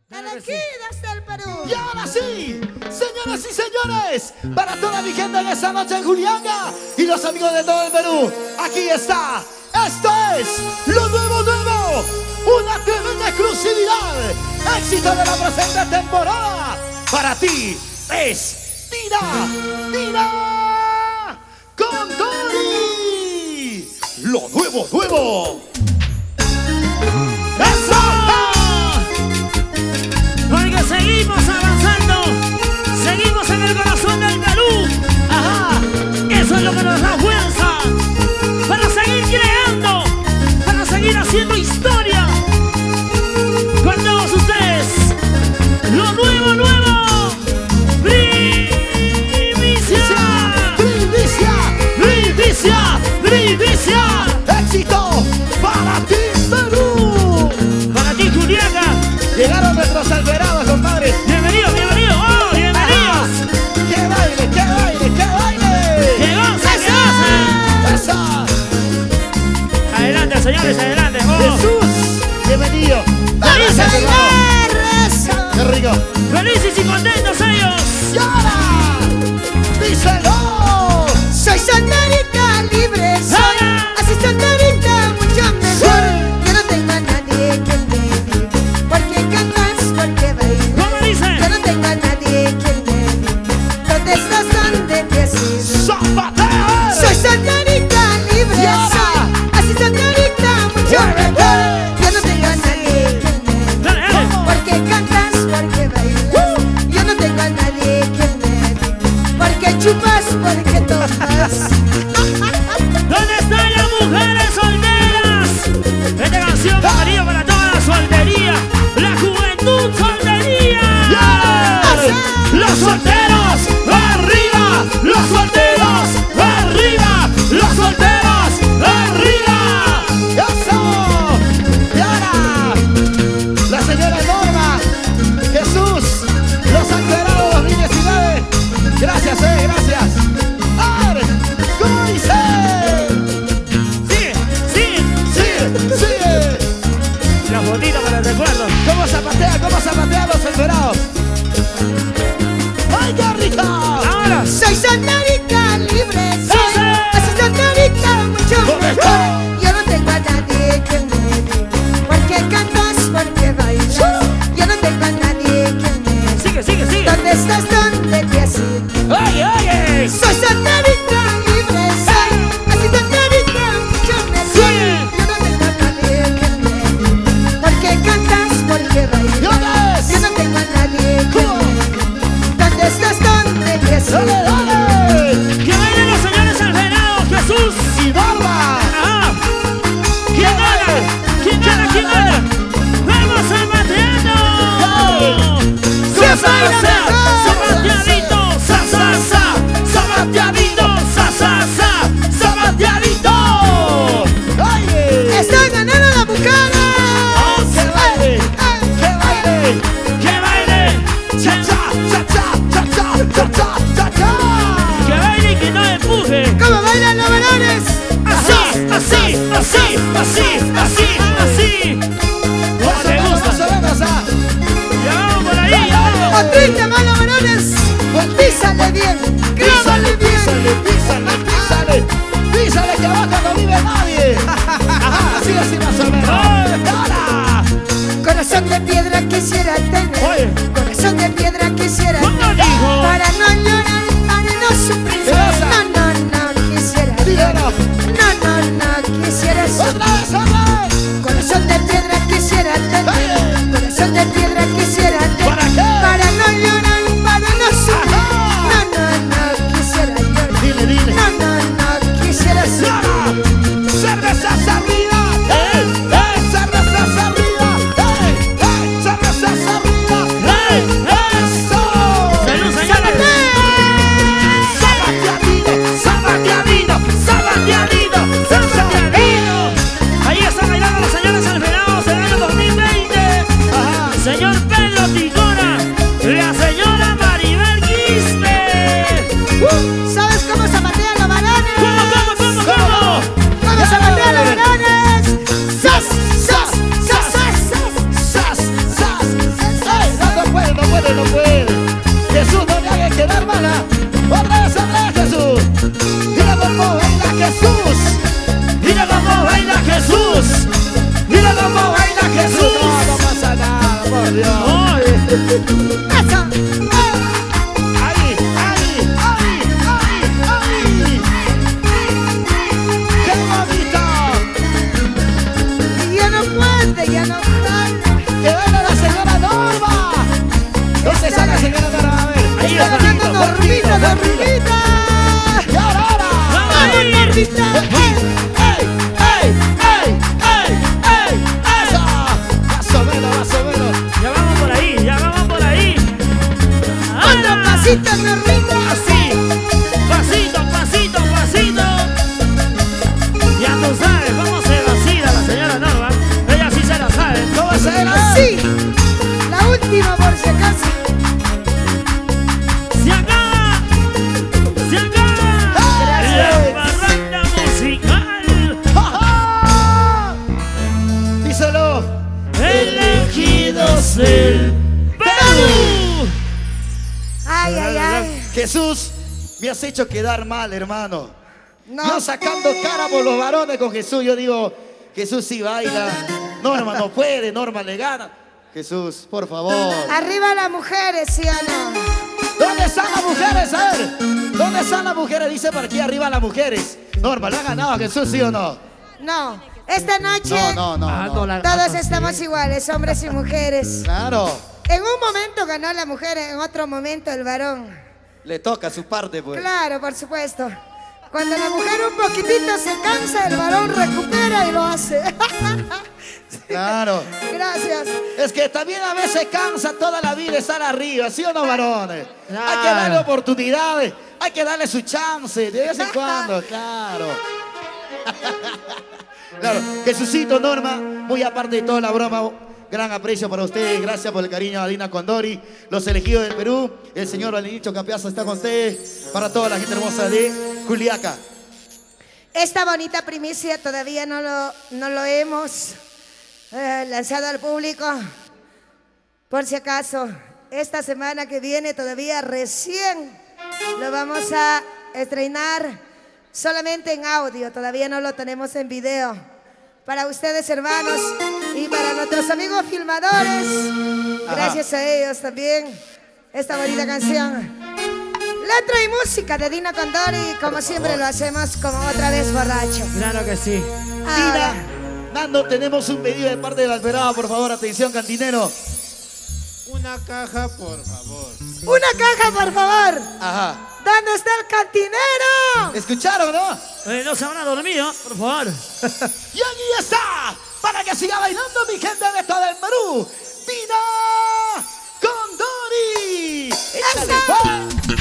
Aquí desde el Perú. Y ahora sí, señoras y señores, para toda mi gente en esta noche en Juliaca y los amigos de todo el Perú, aquí está. Esto es lo nuevo, una tremenda exclusividad, éxito de la presente temporada. Para ti es Tira con Tony. Lo nuevo. ¡Eso! Oiga, seguimos avanzando, seguimos en el corazón del Perú. Ajá. Eso es lo que nos da fuerza para seguir creando, para seguir haciendo historia con todos ustedes. Lo nuevo, primicia, éxito para ti, Perú. para ti, Juliaca. Llegaron nuestros alberados, compadre. Bienvenidos, oh, bienvenidos. ¡Qué baile! ¡Que goza! ¡Esa! Adelante, señores, adelante. Oh. Jesús, bienvenido. ¡Vamos a bailar! ¡Eso! ¡Qué rico! Felices y contentos ellos. ¡Y ahora! ¡Díselo! Soy solterita libre, soy así solterita mucho mejor. Yo no tengo a nadie que me diga por qué cantas, por qué bailas. ¿Cómo dice? Yo no tengo a nadie que me diga dónde estás, dónde te has ido. ¡Zapatear! Soy solterita libre, soy así solterita mucho mejor. Yo no tengo a nadie que me diga Dale. por qué cantas, por qué bailas. Yo no tengo a nadie que me diga por qué chupas, por qué tomas. ¿Dónde están las mujeres solteras? Esta canción amarillo para toda la soltería, la juventud soltería. ¡Los solteros! ¡Arriba! ¡Los solteros! ¡Arriba! ¡Los solteros! ¡Arriba! ¡Eso! Y ahora, la señora Norma, Jesús, los alterados 2019. Gracias, gracias. A ver, ¿cómo dice? Sigue. La fotito para el recuerdo. ¿Cómo zapatea los alterados? ¡Ay, qué rico! Ahora. Soy solterita libre, soy así solterita mucho mejor. Yo no tengo a nadie que me diga por qué cantas, por qué bailas. Yo no tengo a nadie que me diga Sigue. dónde estás, dónde te has ido. Oye. Soy solterita libre, soy así solterita mucho mejor. Yo no tengo a nadie que me diga por qué cantas, por qué bailas. Yo no tengo a nadie que me diga dónde estás, dónde te has ¡Dale, ido. dale! Que bailen los señores alferados, Jesús. ¡Y Barba! Ajá. ¿Quién gana? ¡Vamos zapateando! ¡Zapateadito! ¡Ay! ¡Estoy ganando la bucana! ¡Oh, qué baile! ¡Que baile! ¡Cha-cha! ¡Que baile y que no empuje! ¿Cómo bailan los varones? Así. ¿Cómo te gusta? Ya vamos por ahí, ya ¡O vamos. triste más los varones! ¡Písale bien! ¡Grábale bien! ¡Písale que abajo no vive nadie! Ajá, así más o menos. ¡Ahora! Corazón de piedra quisiera tener. Oye. Corazón de piedra quisiera ¿Cómo tener. dijo? Para no llorar, para no sufrir. ¿Qué pasa? No quisiera. Díganos. No quisiera ¡Otra sufrir. vez! Corazón de piedra quisiera tener. Corazón de piedra quisiera tener. ¿Para qué? Para no llorar, para no sufrir. No quisiera llorar. Dile. No quisiera sufrir. ¡Cervezas arriba! ¡Cervezas arriba! ¡Cervezas arriba! ¡Eso! ¡Salud, señores! ¡Zapateadito! Ahí están bailando los señores alferados del año 2020. Ajá. El señor Pedro Ticona, la señora Maribel Quispe. ¿Sabes cómo zapatean los varones? ¿Cómo? ¿Cómo zapatean los varones? ¡Sas! ¡Sas! Jesús, no me hagas quedar mala. Otra vez, Jesús. Mira cómo baila Jesús. Mira cómo baila Jesús. Mira cómo baila Jesús. No, no pasa nada, por Dios. Eso. Ahí, ahí, ahí, ahí, ahí. ¡Qué bonito! Ya no puede, ya no puede. ¡Que venga la señora Norma! ¿Dónde está la señora Norma? A ver. Ahí Está está. ganando Normita, Normita. ¡Y ahora, ahora! Vamos, Normita. ¡Ey, ey, ey, ey, ey! ¡Eso! Más o menos, más o menos. Ya vamos por ahí, ya vamos por ahí. Otro pasito, Normita. Así, pasito, pasito, pasito. Ya tú sabes cómo se vacila la señora Norma. Ella sí se la sabe. ¿Cómo se llama? Sí. La última por si acaso. Se acaba, se acaba. Gracias. La parranda musical. ¡Ja, ja! Díselo. Elegidos del Perú. Ay, ay, ay. Jesús, me has hecho quedar mal, hermano. No. Yo sacando cara por los varones con Jesús, yo digo, Jesús sí baila. Norma no puede, Norma le gana. Jesús, por favor. Arriba las mujeres, ¿sí o no? ¿Dónde están las mujeres? A ver, ¿dónde están las mujeres? Dice por aquí arriba las mujeres. Norma, ¿le ha ganado a Jesús, sí o no? No. Esta noche No, no, no, no. todos estamos iguales, hombres y mujeres. Claro, En un momento ganó la mujer, en otro momento el varón. le toca su parte, pues. Claro, por supuesto. Cuando la mujer un poquitito se cansa, el varón recupera y lo hace. Claro. Gracias. Es que también a veces cansa toda la vida estar arriba, ¿sí o no, varones? Claro. Hay que darle oportunidades, hay que darle su chance de vez en cuando, claro. Claro, Jesucito, Norma, muy aparte de toda la broma, gran aprecio para ustedes, gracias por el cariño a Dina Condori, los elegidos del Perú, el señor Valenito Capiazo está con ustedes, para toda la gente hermosa de Juliaca. Esta bonita primicia todavía no lo hemos lanzado al público. Por si acaso, esta semana que viene todavía recién lo vamos a estrenar solamente en audio, todavía no lo tenemos en video. Para ustedes, hermanos, y para nuestros amigos filmadores, gracias a ellos también, esta bonita canción. Letra y música de Dina Condori, como siempre lo hacemos, como otra vez borracho. Claro que sí. Ahora, Dina, Nando, tenemos un pedido de parte del Alberado, por favor, atención, cantinero. Una caja, por favor. una caja, por favor. Ajá. ¿Dónde está el cantinero? ¿Escucharon, no? No se habrá dormido, por favor. Y aquí está, para que siga bailando mi gente de todo el Perú, Dina Condori. ¡Échale, pues!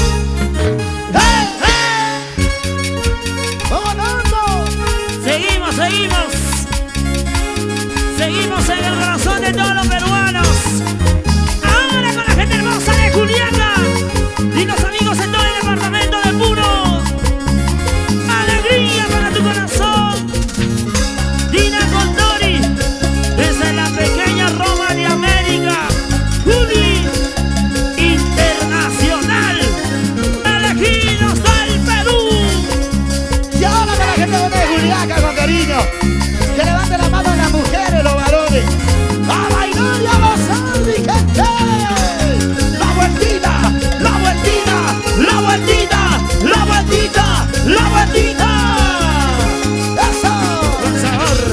¡Hey, hey! ¡Vamos, Nando! Seguimos, seguimos. Seguimos en el corazón de todos los peruanos. Ahora con la gente hermosa de Juliaca y los amigos en todo el departamento de Puno. Alegría para tu corazón. Dina Condori, desde la pequeña Roma de América. Juli Internacional. Elegidos del Perú. Y ahora con la gente de Juliaca, con cariño, que levante la mano a las mujeres, los varones. ¡A bailar y a gozar, mi gente! ¡La vueltita! ¡La vueltita! ¡La vueltita! ¡La vueltita! ¡La vueltita! ¡Eso! Con sabor.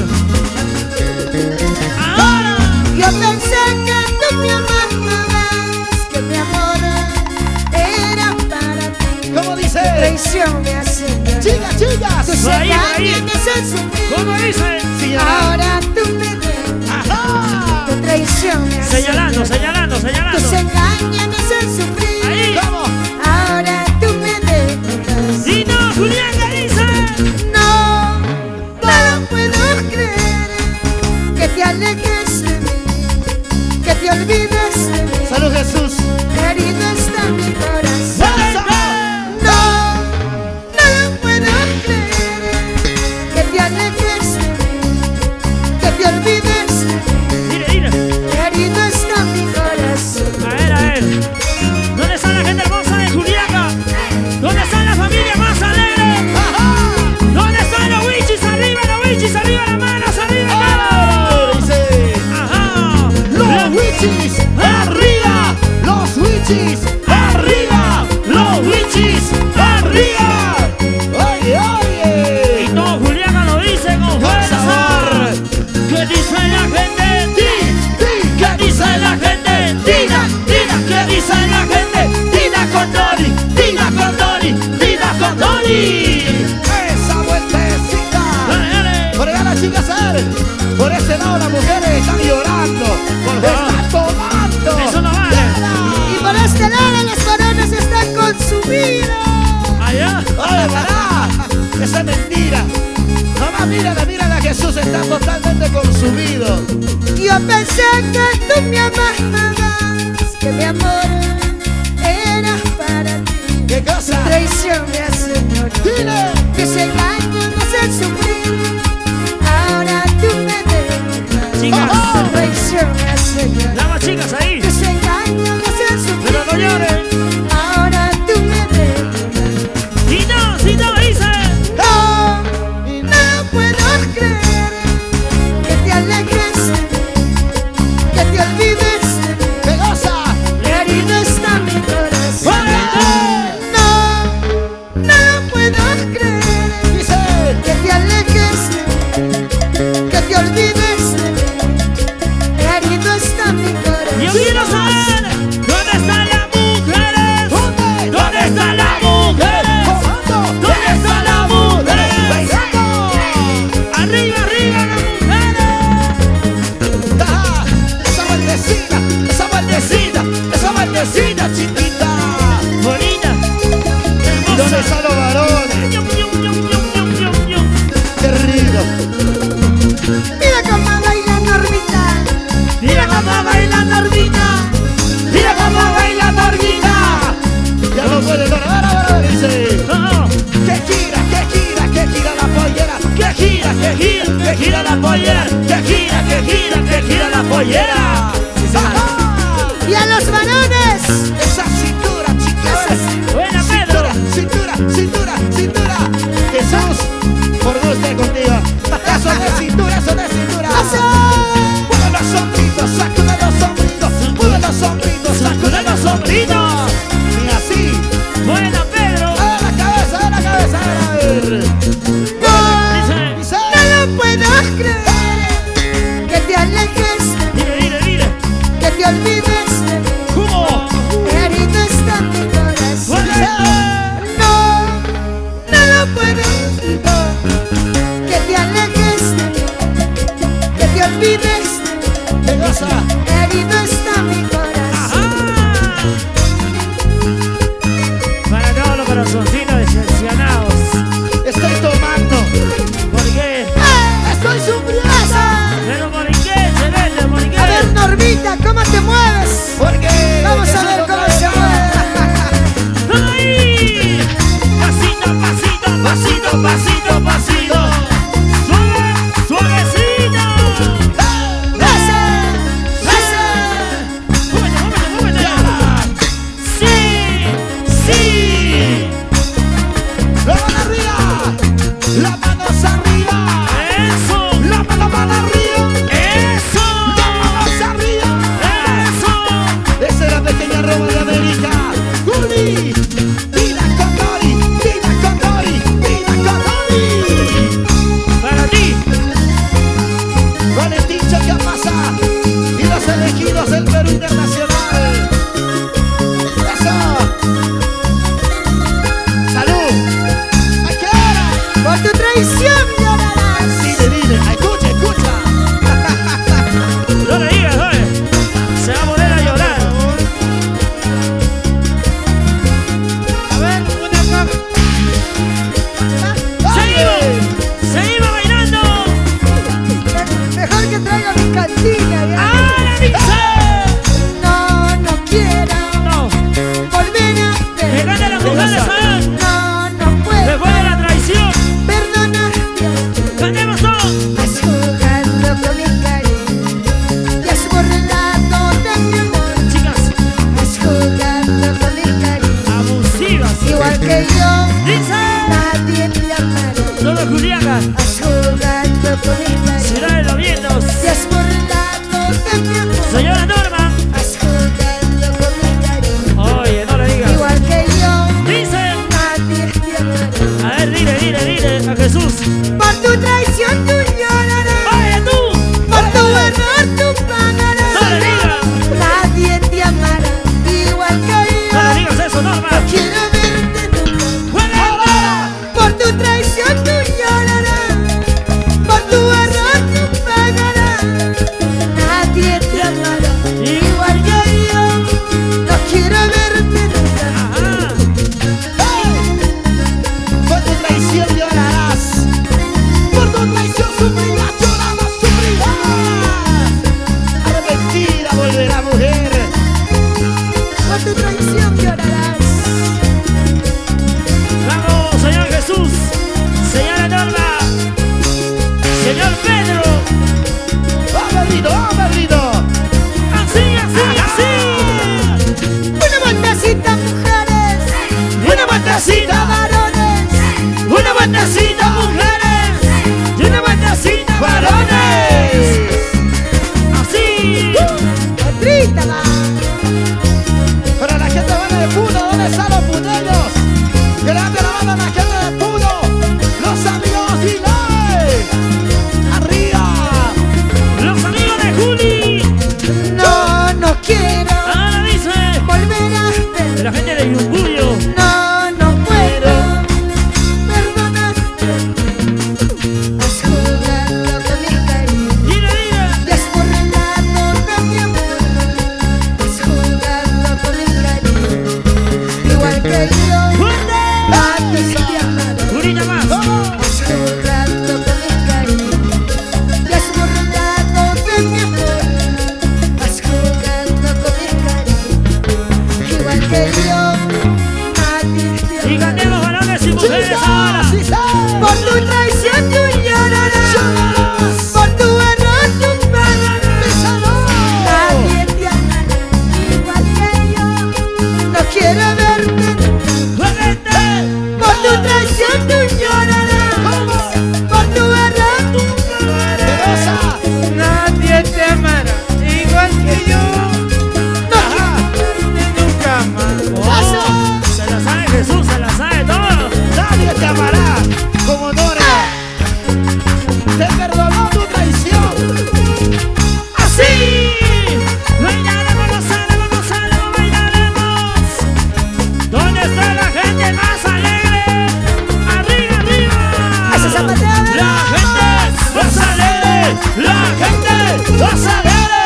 Ahora. Yo pensé que tú me amabas, que mi amor era para ti. ¿Cómo dice? Traición me hace llorar. ¡Chicas, chicas! Tus Ahí, engaños ahí. me hacen sufrir. ¿Cómo dice? Ahora tú me ves. ¡Ajá! Tu traición me hace Señalando, llorar. señalando, Tus señalando. engaños me hacen sufrir. Ahí. ¿Cómo? Ahora tú me ves. Dino Juliaca dice. No, no lo puedo creer. Que te alejes de mí, que te olvides de mí. ¡Salud, Jesús! Herido está mi corazón. ¡Eso! No, no lo puedo creer. Que te alejes de mí, que te olvides de mí. Dile, dile. Herido está mi corazón. A ver, a ver. ¿Dónde está wichis, arriba, los wichis, arriba, los wichis, arriba. Oye, oye. Y todo Juliana lo dice con fuerza. sabor. ¿Qué dice la gente? ¿Qué dice la gente? Tina, ¿qué dice la gente? Tina con Dori, Tina con Dori, Tina con Dori. Esa vueltecita. Dale, dale. Por allá las chicas, por ese lado las mujeres están llorando, Por favor. están tomando. Eso no vale. Y por este lado las varones están consumidas. Allá. Oye, pará, esa es mentira. Nomás mírala, Jesús está totalmente consumido. Yo pensé que tú me amabas, que mi amor era para ti. ¿Qué cosa? Traición me hace llorar, Dile. tus engaños me hacen sufrir. Ahora tú me dejas, Chicas. traición me hace llorar, Damas chicas ahí. tus engaños me hacen sufrir. Pero no lloren. Ahora tú me dejas. Si no dice. No, no puedo creer que te alejes de mí, que te olvides de mí. ¿Qué cosa? Herido está mi corazón. ¡Fuerte! No, no puedo creer Dice. que te alejes de mí, que te olvides de mí. Herido está mi Yo corazón. quiero saber dónde están las mujeres. ¿Dónde? ¿Dónde están las mujeres? Comando. ¿Dónde están las mujeres? Bailando. Arriba, arriba las mujeres. Ajá. Esa vueltecita, chiquita. Bonita. ¿Y dónde están los varones? Yum, yum, yum, yum, yum, yum, yum. Qué rico. Mira cómo baila Normita. Mira cómo baila Nordita. Mira cómo baila Norguita. Ya no puede parar, ahora dice. Oh, Que gira la pollera. Que gira la pollera. Que gira la pollera. Ajá. Y a los varones. Esa cintura, chicas. buena Pedro. Cintura. Jesús, por Dios esté contigo. Eso de cintura. Mueve los sombritos, sacude los sombritos. Mueve los sombritos, sacude los sombritos. Y así. Buena Pedro. A la cabeza, a ver. No, Dice. no lo puedo creer que te alejes de mí, Mire. que te olvides de mí. ¿Cómo? Herido está mi corazón. Dice. No, no lo puedo creer que te alejes de mí, que te olvides de mí. ¿Qué cosa? Herido está mi corazón. Para todos los corazoncitos decepcionados. Estoy tomando. ¿Por qué? Estoy sufriendo. ¿Pero por qué, Celeste? ¿Por qué? A ver, Normita, ¿cómo te mueves? Porque. Vamos a ver cómo se mueve. ¡Ay! Pasito. Suavecito. Móvete. Sí. La mano arriba. La manos arriba. Eso. La mano arriba. Eso. La manos arriba. Eso. Esa es la pequeña Roma de América. Juli. Tina con Dori. Para ti. Valentín Chacapasa y los elegidos del Perú Internacional. Eso. Salud. ¿A qué hora? Por tu traición llorarás. Dile. Escucha. No le digas, oye. Se va a poner a llorar. A ver, una caja. Seguimos bailando. Mejor que traiga mi cantina. ¿ya? ¡Ahora dice! Por tu traición llorarás. Vamos, Señor Jesús, señora Norma, señor Pedro. ¡Vamos, Pedrito! Así, así, así. Una vueltecita, mujeres. Una vueltecita, Varones. una vueltecita, mujeres. Y una vueltecita, varones. Así. Pedrita va. Para la gente buena de Puno, ¿dónde están los puneños? Grande la banda, la gente de Puno. Los amigos de Ilay. ¡Arriba! Los amigos de Juli. No, no quiero Ahora dice volver a ver. la gente de Yunguyo. No, no puedo perdonarte. Has jugado con mi cariño Dile, dile. y has burlado de mi amor. Has jugado con mi cariño igual que yo. ¡Fuerte! Antes te amaba. Julita más. Has jugado con mi cariño y has burlado de mi amor. Has jugado con mi cariño igual que yo. Antes te Y amaba. cantemos varones y mujeres ahora. ¡Sí, sí! Por tu traición tú llorarás. Por tu error tú pagarás. Nadie te amará igual que yo. No quiero verte. ¡Fuerte! Por tu traición tú llorarás. Por tu error tú ¡Perosa! Nadie te amará igual que yo. ¡Ajá! Nunca más. Oh, se la sabe Jesús, se la sabe todo. Nadie te amará como Nora. Te perdonó tu traición. ¡Así! Bailaremos, gozaremos, bailaremos. ¿Dónde está la gente más alegre? ¡Arriba, arriba! Eso se patea, ¿verdad? ¡La gente más alegre! ¡La gente más alegre!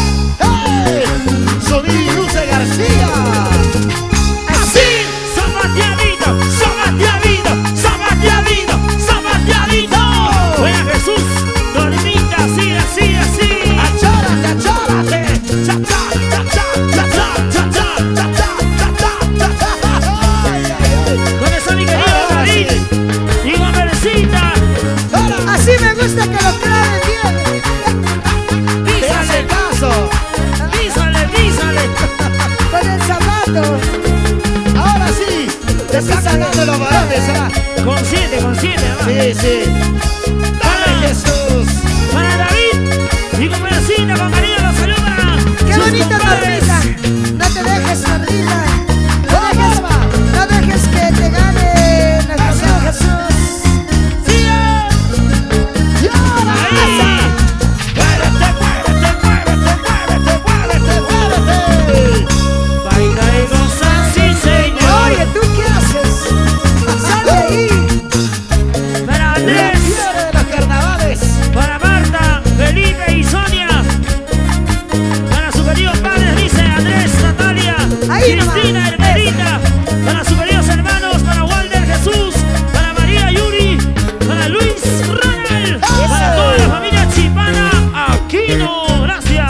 ¡Hey! Sonido y Luce García. ¡Así! ¡Zapateadito! ¡Zapateadito! ¡Zapateadito! ¡Zapateadito! ¡Buena Jesús! ¡Dormita! ¡Así, así, así! ¡Achórate, achórate! ¡Cha, cha, cha, cha, cha, cha, cha, cha, cha, cha, cha, cha! ¡Ay, ay, ay! ¿Dónde está mi querido David? Y Gomercita. ¡Ahora! Así me gusta que lo claven bien. ¡Te hace Písale, caso! písale, písale. Con el zapato. ¡Ahora sí! ¡Te está ganando los varones! ¿Ah? Consciente, consciente, va. Sí, sí. ¡Dale, Jesús! Para David y Gomercita, con cariño los saluda. Qué sus bonita compadres. Normita. No te dejes, Normita. No dejes que te gane nuestro Señor Jesús. ¡Sigue! ¡Y ahora! Ahí. ¡Muévete, muévete, muévete, muévete, muévete, muévete! Baila y goza, sí, señor. Oye, ¿tú qué haces? Sal de ahí. Para ¡La Andrés, fiebre de los carnavales! para Marta, Felipe y Sonia. Para sus queridos padres, dice Andrés, Natalia, Ahí nomás. Cristina, Hermelita. Para sus queridos hermanos, para Walter Jesús, para María Yuri, para Luis Ronald, para toda la familia Chipana Aquino. Gracias.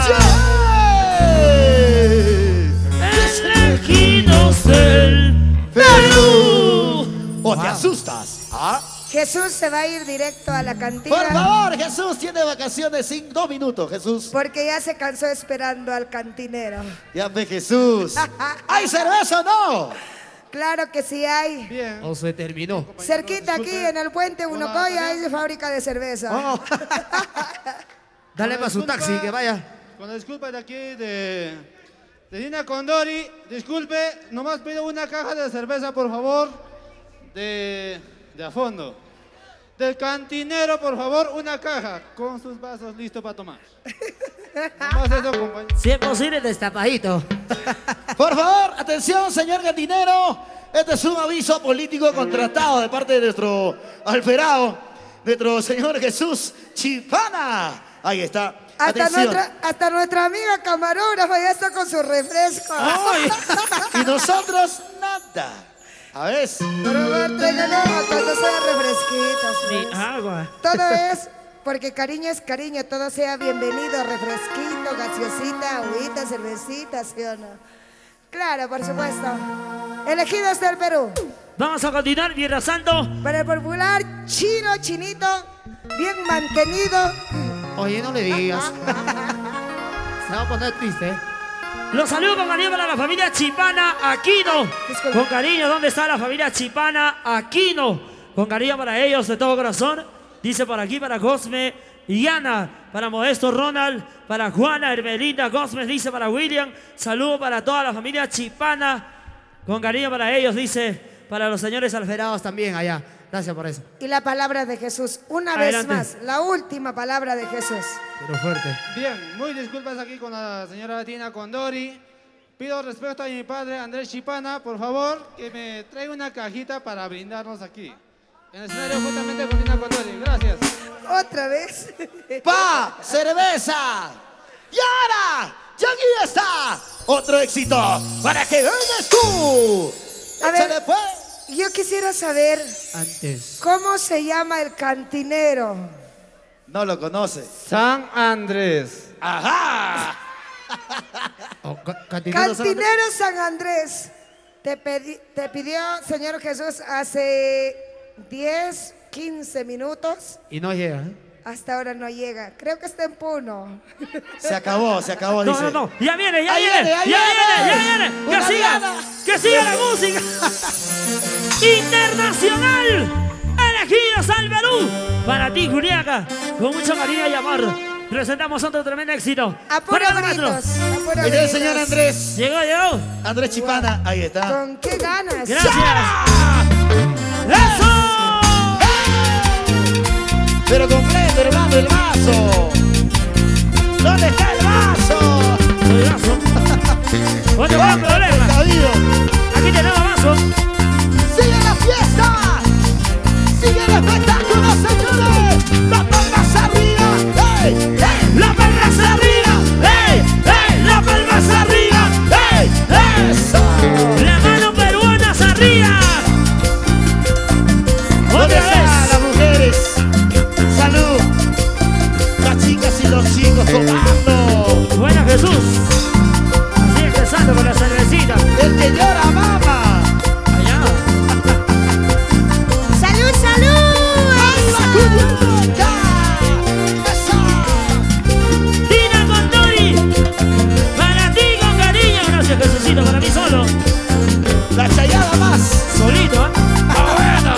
Elegidos del Perú. ¿O te asustas? ¿Ah? Jesús se va a ir directo a la cantina. Por favor, Jesús tiene vacaciones en 2 minutos, Jesús. Porque ya se cansó esperando al cantinero. Ya ve, Jesús. ¿Hay cerveza o no? Claro que sí hay. Bien. O se terminó. Cerquita aquí en el puente Unocoya hay fábrica de cerveza. Oh. Dale para su taxi, que vaya. Con la disculpa de aquí de Dina Condori, disculpe, nomás pido una caja de cerveza, por favor, de a fondo. Del cantinero, por favor, una caja con sus vasos listos para tomar. Nomás eso, compañero. Si es posible, destapadito. Por favor, atención, señor cantinero. Este es un aviso político contratado de parte de nuestro alferado, nuestro señor Jesús Chipana. Ahí está. Atención. Hasta nuestra amiga camarógrafa ya está con su refresco. Y nosotros nada. A ver. Por favor, tráiganos cuando sea refresquitos. Ni pues. agua. Todo es porque cariño es cariño, todo sea bienvenido, refresquito, gaseosita, agüita, cervecita, ¿sí o no? Claro, por supuesto. Elegidos del Perú. Vamos a continuar, mientras tanto. Para el popular chino, chinito, bien mantenido. Oye, no le digas. Se va a poner triste, ¿eh? Los saludos con cariño para la familia Chipana Aquino. Disculpe. Con cariño, ¿dónde está la familia Chipana Aquino? Con cariño para ellos de todo corazón. Dice por aquí para Cosme y Ana, para Modesto Ronald, para Juana, Hermelinda, Cosme, dice para William. Saludo para toda la familia Chipana. Con cariño para ellos, dice para los señores alferados también allá. Gracias por eso. Y la palabra de Jesús, una Adelante. vez más, la última palabra de Jesús. Pero fuerte. Bien, muy disculpas aquí con la señora Tina Condori. Pido respeto a mi padre Andrés Chipana, por favor, que me traiga una cajita para brindarnos aquí. En el escenario justamente con Tina Condori. Gracias. Otra vez. ¡Pa! ¡Cerveza! ¡Y ahora! ¡Y aquí está! Otro éxito para que ganes tú. A ver. Échale, pues. Yo quisiera saber Antes. cómo se llama el cantinero. No lo conoce. San Andrés. ¡Ajá! Oh, cantinero, Cantinero San Andrés. Te pidió, Señor Jesús, hace 10, 15 minutos. y no llega, ¿eh? Hasta ahora no llega. Creo que está en Puno. Se acabó, No, dice. no, no. Ya viene, ya Ahí viene, viene, ahí ya viene. viene, ya viene. Una Que siga, diana. que siga la música. Internacional. Elegidos al Perú. Para ti, Juliaca. Con mucho cariño y amor. Presentamos otro tremendo éxito. A puro Fuera, maestro. gritos. A puro Ahí viene el gritos. señor Andrés. Llegó, llegó. Andrés Chipana. Ahí está. ¿Con qué ganas? Gracias. ¡Eso! Pero completo, hermano, el vaso. ¿Dónde está el vaso? El vaso. Otro gran problema. Cabido. Aquí tenemos vaso. ¡Sigue la fiesta! ¡Sigue el espectáculo, señores! ¡La palmas arriba! ¡Hey! ¡Hey! ¡La palmas arriba! ¡Ey! ¡Ey! ¡La palmas arriba! ¡Hey! ¡Eso! ¡La mano peruana arriba! ¿Dónde ¡Otra están vez! las mujeres? ¡Salud! Las chicas y los chicos tomando. Bueno, Jesús. Sigue empezando con la cervecita. El que llora, mama. Allá. ¡Salud, salud! ¡La culiaca! ¡Eso! Tina Condori. Para ti con cariño. Gracias, Jesucito. Para mí solo. La chayada más. Solito, ¿eh? ¡Ah,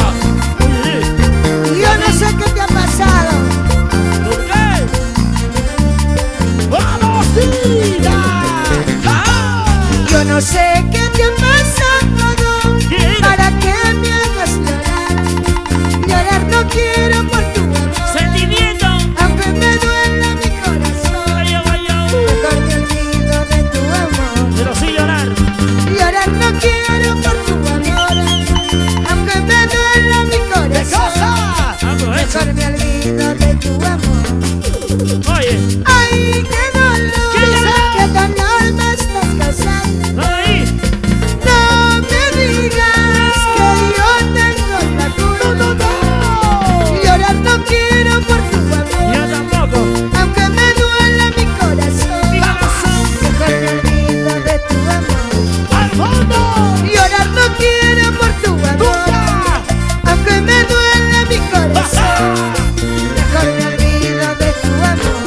Yo no sé qué te ha pasado. ¿Por qué? bueno! ¡Vamos, Tina! ¡Ah! Yo no sé qué te ha pasado. Para que me hagas llorar. Llorar no quiero por tu amor. Sentimiento. Aunque me duela mi corazón. Vaya, vaya. Mejor me olvido de tu amor. Pero sí llorar. Llorar no quiero por tu amor. Aunque me duela mi ¡Qué corazón. cosa! Aprovecha. Mejor me olvido de tu amor. Oye. Ay, qué dolor. Qué dolor me estás causando. Ahí. No me digas que yo tengo la culpa. ¡No, no, no! Llorar no quiero por tu amor. Yo tampoco. Aunque me duela mi corazón. Mi corazón. Mejor me olvido de tu amor. ¡Al fondo! Llorar no quiero por tu amor. ¡Nunca! Aunque me duela mi corazón. Mejor me olvido de tu amor.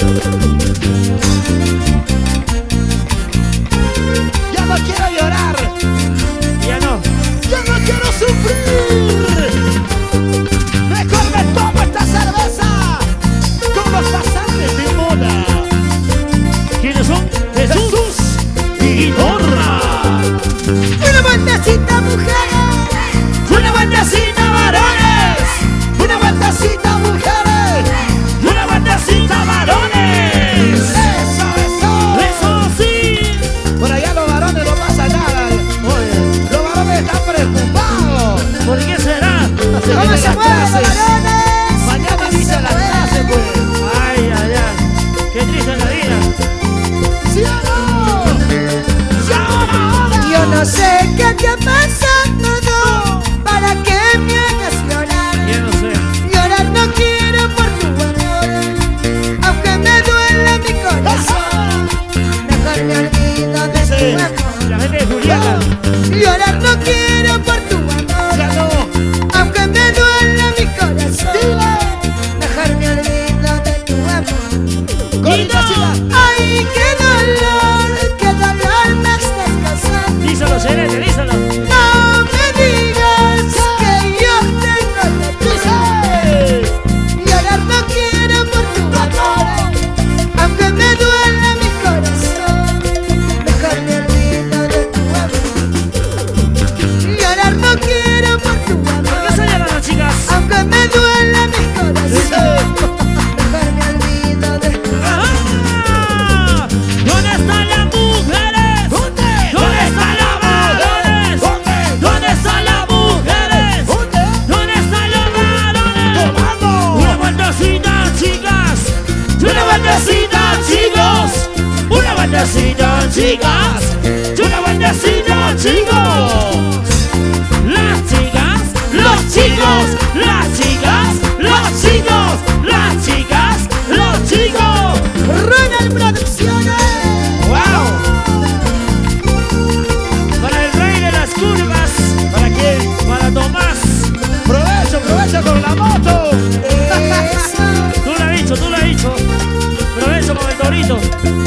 ¡Ya no quiero llorar! Ya no. ¡Ya no quiero sufrir! ¡Mejor me tomo esta cerveza! ¡Con los pasantes de moda! ¿Quiénes son? Jesús. ¡Jesús Y Norma. Una vueltecita, mujeres. ¡Una vueltecita, varones! ¡Una vueltecita, mujeres! Una bandacita, varones. ¡Eso, eso! Eso sí. Por allá los varones no pasa nada. Oye, los varones están preocupados. ¿Por qué será? Se ¿Cómo vienen se las mueven los clases. varones? Mañana dice la mueven. clase, pues. Ay, ay, ay. Qué triste la vida. ¿Sí o no? ¿Sí ahora? Yo no sé qué te ha pasado para que me hagas llorar. Yo no sé. Llorar no quiero por tu amor, aunque me duela mi corazón. Mejor me olvido de Sí. tu amor. La gente chicas, una vueltecita, chicos. Las chicas, los chicos, las chicas, los chicos, las chicas, los chicos. Ronald Producciones. ¡Wow! Para el rey de las curvas. ¿Para quién? Para Tomás. Provecho, provecho con la moto. Eso. Tú lo has dicho, tú lo has dicho. Provecho con el torito.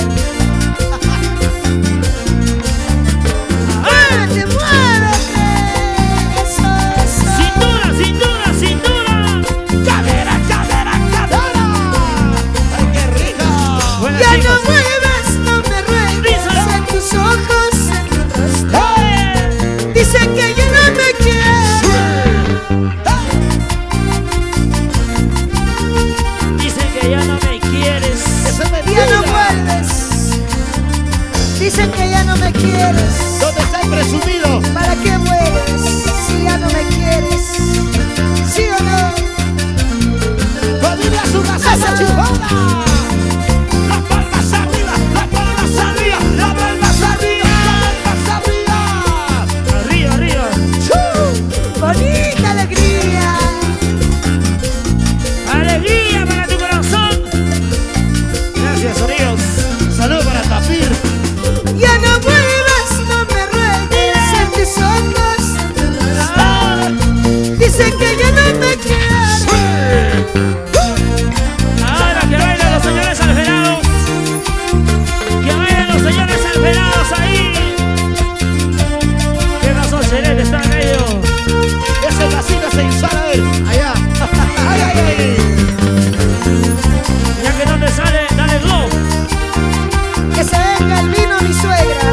Muévete, muévete. Eso, eso. Cintura, cintura, cintura. Cadera, cadera, cadera. ¡Ay, qué rico! Buenas, Ya no chicos. muevas, no me ruegues. Díselo. En tus ojos, en tu rostro. ¡Eh! Dicen que ya no me quieres. Dicen que ya no me quieres. Eso es Ya mentira. no vuelves. Dicen que ya no me quieres. ¿Dónde está el presumido? ¿Para qué vuelves si ya no me quieres? ¿Sí o no? Familia su raza chupona. Las palmas arriba, las palmas arriba, las palmas arriba, las palmas arriba. Arriba, arriba. Bonita alegría. Alegría para tu corazón. Gracias, amigos. Salud para Tafir. Ya no vuelvas, no me ruegues. En tus ojos, en tu rostro. Dicen que ya no me quieres. Ahora que bailan los señores alferados. Que bailan los señores alferados ahí. ¿Qué pasó, Xeret? Está en medio. Ese casino se insala a ver. Allá. Ay, ay, ay. Ya que no te sale, dale glow. Que se venga el vino, mi suegra.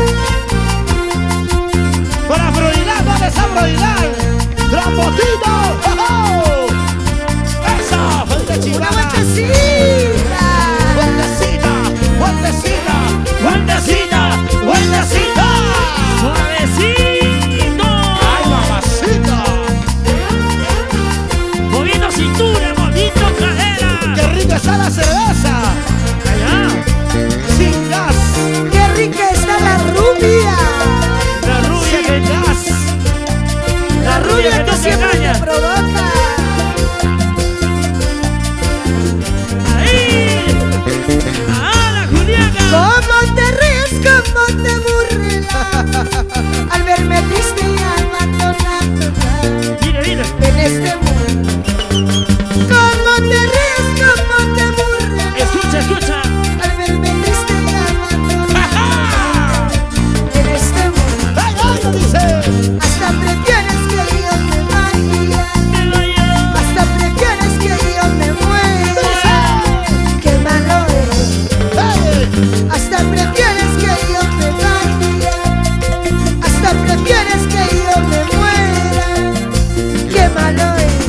Para Frodilar, ¿dónde está Frodilar? ¡Gran botito! ¡Oh! ¡Eso! ¡Fuente Una chilana! vueltecita. ¡Vueltecita! ¡Vueltecita! ¡Vueltecita! ¡Vueltecita! Suavecito. ¡Ay, mamacita! Moviendo cintura, moviendo cadera. ¡Qué rica está la cerveza! Allá. ¡Sin gas! Qué rica está la rubia. La rubia que ¡Sin gas! La rubia que siempre engaña. me provoca. Ahí. ¡Ah, la Juliana! ¿Cómo te ríes, cómo te burlas al verme triste y abandonada Mire, mire. en este mundo? ¿Cómo te ríes, cómo te burlas Escucha, escucha. al verme triste y abandonada en este mundo? ¡Ay, ay! Lo dice! Hasta prefieres que yo me vaya, Me vaya. hasta prefieres que yo me muera. Qué malo eres. ¡Ay! Hasta prefieres que yo me vaya, hasta prefieres que yo me muera. Qué malo es.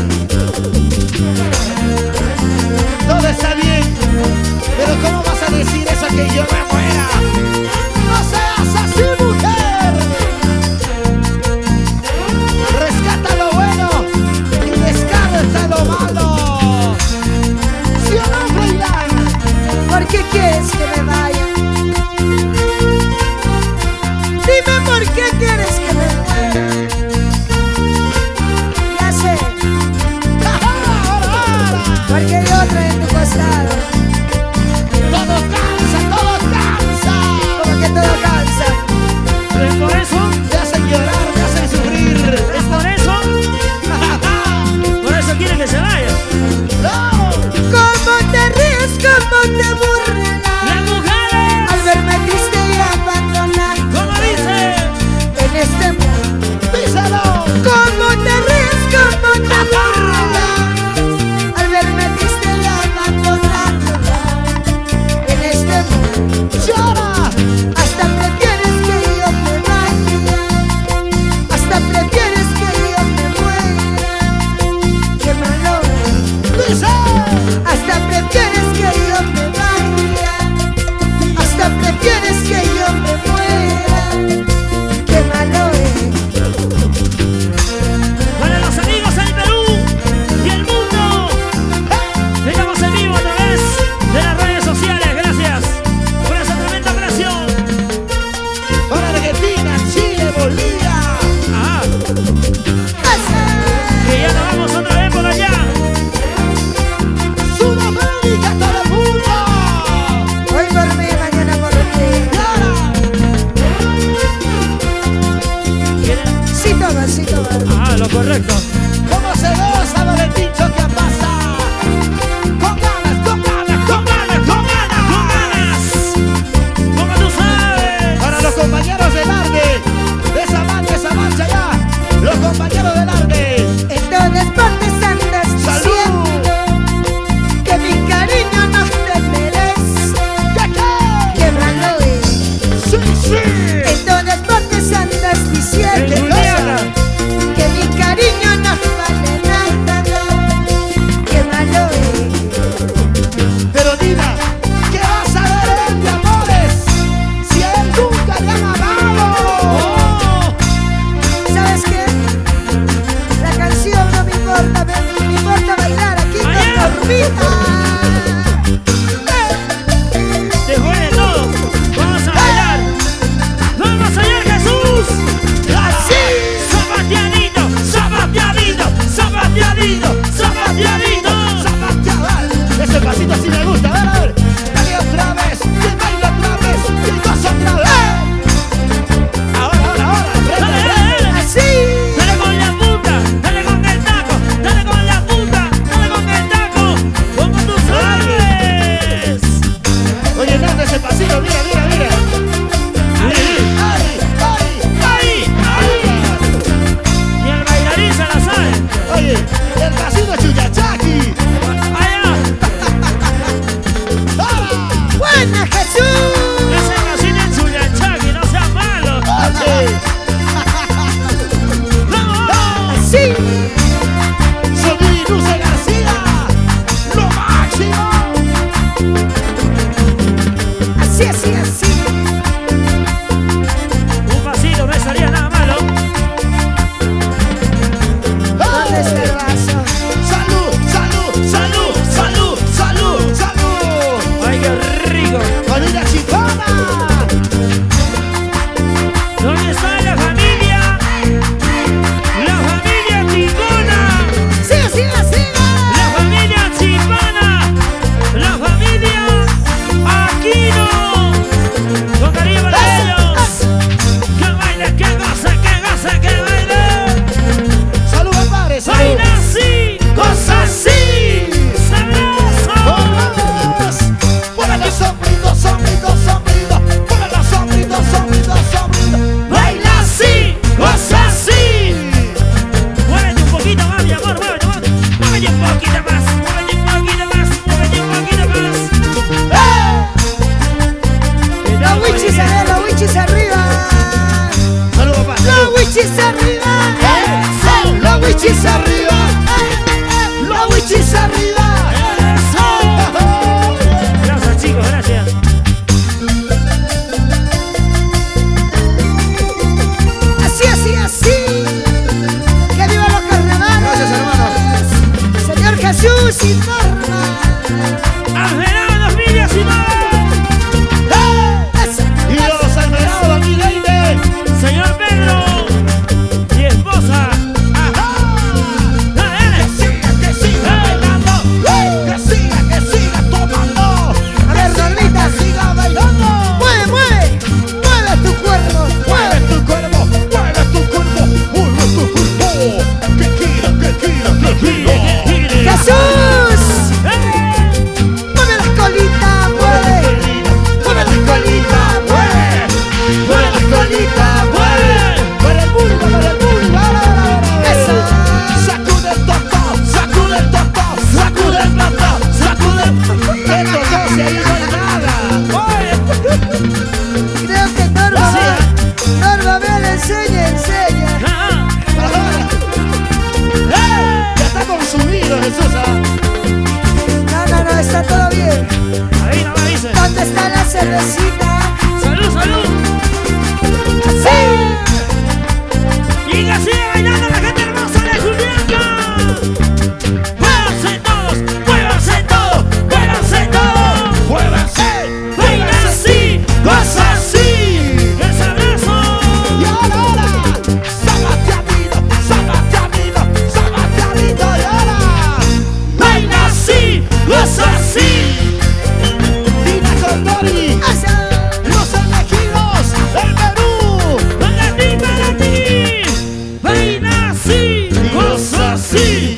Todo está bien, pero ¿cómo vas a decir eso que yo me muera? ¡No seas así, mujer! Rescata lo bueno y descarta lo malo. ¿Sí o no, Froilán? ¿Por qué quieres que me vaya? Dime por qué quieres que me muera. Ya sé, ¡Ahora! porque hay otra en tu costado. ¡Todo cansa, todo cansa! Como que todo cansa. ¿Es por eso? Te hacen llorar, te hacen sufrir. ¿Es por eso? Por eso quieren que se vaya. ¡No! ¿Cómo te ríes, cómo te burlas ¡Las mujeres! al verme triste y abandonada ¿Cómo dice? en este Así. Sonido y Luce García, lo máximo. Así, así, así. Un pasito no estaría nada malo. ¿Dónde está el vaso? Salud, salud, salud, salud, salud, salud. Ay, qué rico. Familia Chipana. ¿Dónde está la familia? La familia Ticona. Siga, siga, siga. La familia Chipana. La familia Aquino. Con cariño para ellos. Que baile, que goce, que baile. Salud, padre, salud. Baila así, goza así. Sabroso. ¡Vamos! ¡Mueve los sombritos, sombritos, sombritos! ¡Mueve los sombritos, sombritos, sombritos! Baila así, goza así. Muévete un poquito más, mi amor, muévete, muévete. Muévete un poquito más, muévete un poquito más, muévete un poquito más. Los wichis arriba, los wichis arriba. ¡Salud, papá! Los wichis arriba. ¡Los wichis arriba! ¡Los wichis arriba! Gracias, chicos, gracias. Así, así, así. Que viva los carnavales. Gracias, hermano. Señor Jesús y Norma. Algerano, Emilia Simón. Eso. ¡Y los almerados, mi leite! Señor Pedro. Mi esposa. Dale. Que siga bailando! Que siga tomando! A ver, Normita. ¡Que siga bailando! Mueve, mueve. Mueve tu cuerpo. ¡Mueve tu cuerpo! ¡Mueve tu cuerpo! ¡Mueve tu cuerpo! ¡Que gira, que gira, que gira! Jesús. Mueve la colita, mueve. ¡Mueve la colita! ¡Mueve! ¡Mueve la colita! ¡Mueve! ¡Para el público, para el público! Eso. ¡Sacude el toto! ¡Sacude el toto! ¡Sacude el toto! ¡Sacude el... ¡Esto no se ha ido en nada! Creo que Norma ve, le enseña, enseña. Ya está consumido, Jesús, ¿ah? No, está todo bien. Ahí no me dice. ¿Dónde está la cervecita? Salud, salud. Así. Y que siga bailando la gente hermosa de Juliaca. Muévanse todos, muévanse todos, muévanse todos. ¡Muévanse! Baila así, goza así. ¡Qué sabroso! ¡Y ahora! ¡Sábate a mí, sábate a mí, sábate a mí! ¡Y ahora! Baila así, goza así. ¡Dina Condori! Eso. ¡Los elegidos del Perú! Para ti, para ti. Baila así, goza así.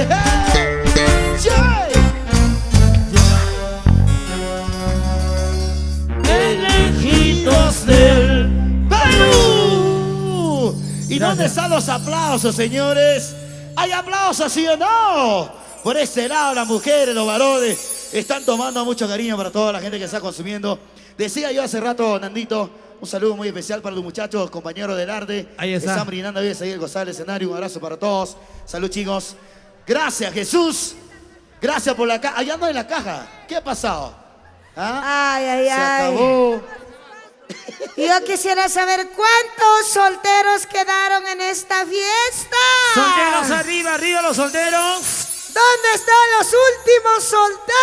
Elegidos del ¡Perú! ¿Y dónde están los aplausos, señores? ¿Hay aplausos, sí o no? Por este lado, las mujeres, los varones están tomando mucho cariño para toda la gente que está consumiendo. Decía yo hace rato, Nandito, un saludo muy especial para los muchachos, compañeros del arte. Ahí está. Están brindando hoy a seguir gozar el escenario. Un abrazo para todos. Salud, chicos. Gracias, Jesús. Gracias por la caja. Allá no hay la caja. ¿Qué ha pasado? ¿Ah? Ay, ay, Se ay. acabó. Yo quisiera saber cuántos solteros quedaron en esta fiesta. solteros arriba, arriba los solteros. ¿Dónde están los últimos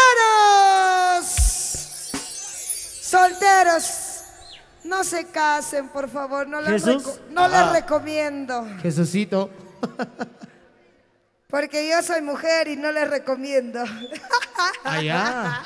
solteros? Solteros, no se casen, por favor. No les, ¿Jesús? no les recomiendo. Jesucito. Porque yo soy mujer y no les recomiendo. Allá.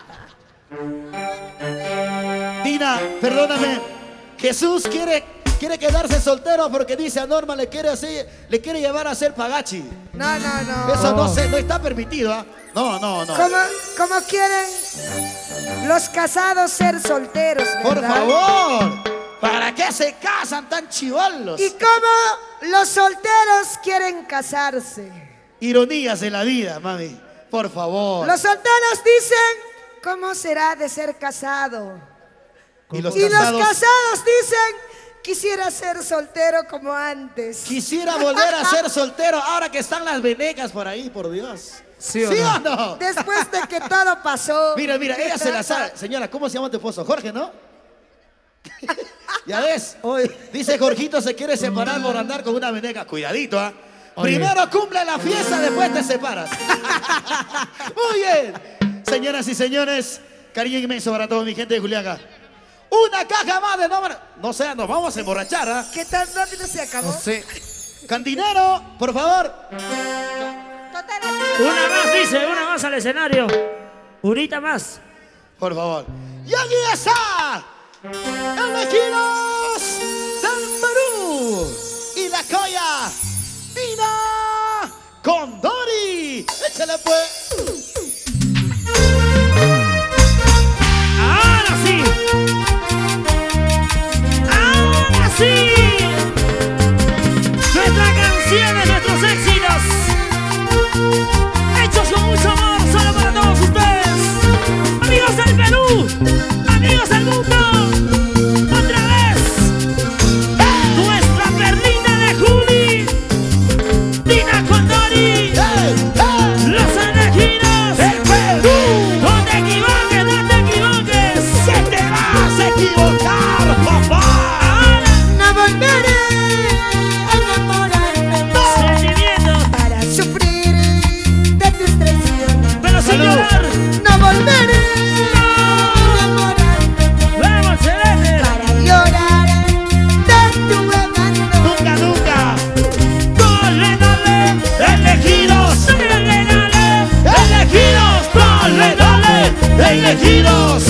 Dina, perdóname. Jesús quiere quedarse soltero porque dice a Norma le quiere llevar a hacer pagachi. No, no, no. Eso no está permitido, ¿ah? No. ¿Cómo quieren los casados ser solteros, Por verdad? favor. ¿Para qué se casan tan chivalos? ¿Y cómo los solteros quieren casarse? Ironías en la vida, mami. Por favor. Los solteros dicen, ¿cómo será de ser casado? Y los Y los casados. casados dicen, Quisiera ser soltero como antes. Quisiera volver a ser soltero ahora que están las venecas por ahí, por Dios. ¿Sí o ¿Sí no? o no? Después de que todo pasó. Mira, ella se la sabe. Señora, ¿cómo se llama tu esposo? Jorge, ¿no? Ya ves, dice Jorgito se quiere separar por andar con una veneca. Cuidadito, ¿ah? Oye. Primero cumple la fiesta, después te separas. Muy bien. Señoras y señores, cariño inmenso para toda mi gente de Juliaca. Una caja más de nombre. No sé, nos vamos a emborrachar, ¿ah? ¿Qué tan rápido se acabó? No sé. Cantinero, por favor. Una más, dice, una más al escenario. Unita más. Por favor. Y aquí está elegidos del Perú y la colla Dina Condori. Échale pues. Ahora sí. Ahora sí. Nuestras canciones, nuestros éxitos. Hechos con mucho amor, solo para todos ustedes. Amigos del Perú, amigos del mundo. Otra vez. Nuestra perlita de Juli. Dina Condori. Los elegidos ¡El Perú! No te equivoques, no te equivoques. ¡Se te vas a equivocar, papá! Ahora, No volveré a enamorarme más sentimiento, para sufrir de tus traiciones. pero sin Salud. llorar. No volveré a enamorarme Vamos, Celeste. para llorar de tu abandono. ¡Nunca, nunca! Dale, dale, elegidos. Dale, dale, elegidos. Dale, dale, ¡Elegidos!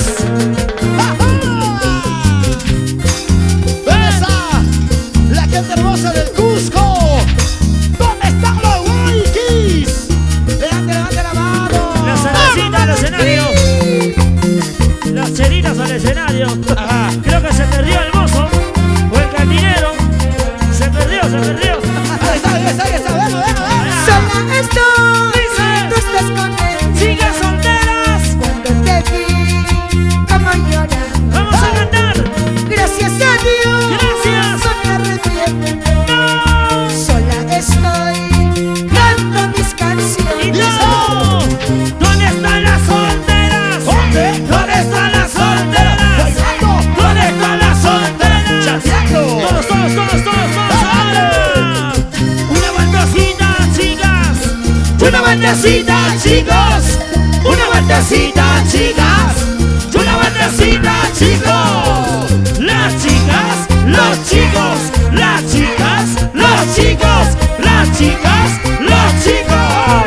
¿Dónde está la gente hermosa del Cusco? ¿Dónde están los Guayquis? Levante la mano. Las cervecitas al escenario. Las chelitas al escenario. Ajá. Creo que se perdió el mozo o el cantinero. Se perdió, se perdió. Ahí está, venga. Sola estoy, Dice. tú estás con él. Chicas solteras, Cuando te vi, como llorar. vamos a cantar. Gracias a Dios, Gracias. no me arrepiento. No, Sola estoy, canto mis canciones. y no. ¿Dónde están las solteras? ¿Dónde? ¿Dónde están las solteras? Bailando. ¿Dónde están las solteras? Chateando. Todos, ahora. Una vueltecita, chicas. Una vueltecita, chicos. Una vueltecita, chicas. Una vueltecita, chicos. Las chicas, los chicos. Las chicas, los chicos. Las chicas, los chicos.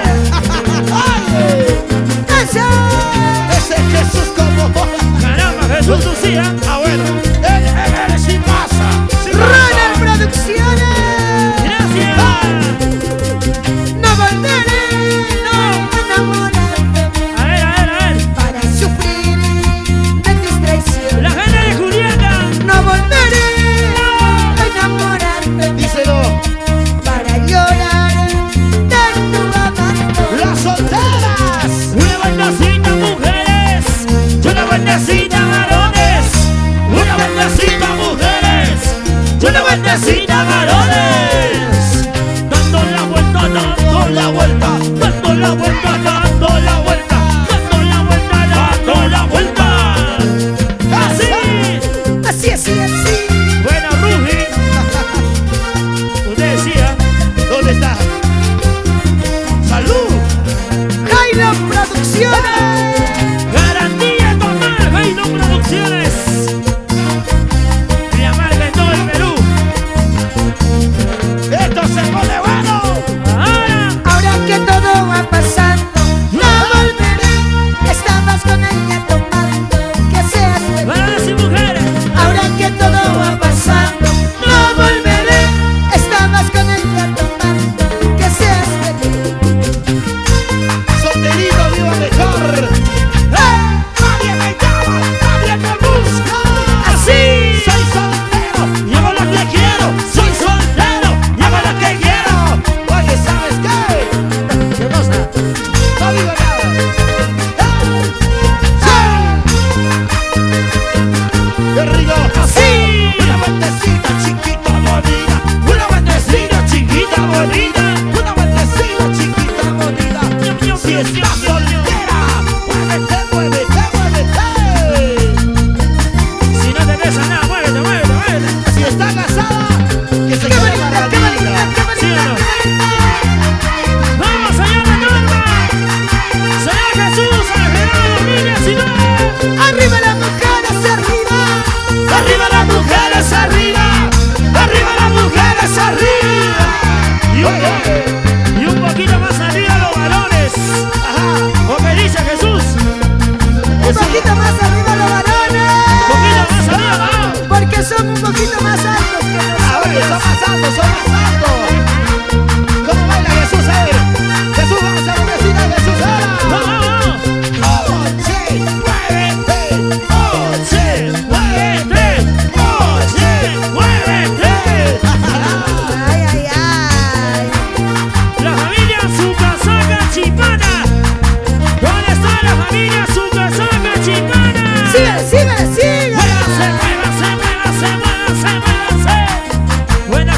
¡Eso! Ese Jesús como... Caramba, Jesús Lucía. Ah, bueno. Él sí pasa. Sí pasa. Ronald Producciones. Gracias. No volveré a enamorarme A ver. para sufrir de tus traiciones. La gente de Juliaca. No volveré a enamorarme Díselo. para llorar de tu abandono. Las solteras. Una vueltecita, mujeres. Una vueltecita, varones. Una vueltecita, mujeres. Una vueltecita, varones. Dando la vuelta, dando la vuelta. Dando la vuelta, dando la vuelta. Dando la vuelta, dando la vuelta. Así. Así. Bueno, Rugi. Usted decía. ¿Dónde está? ¡Salud! Jairo Producciones. Garantía total, Jairo Producciones. La marca en todo el Perú.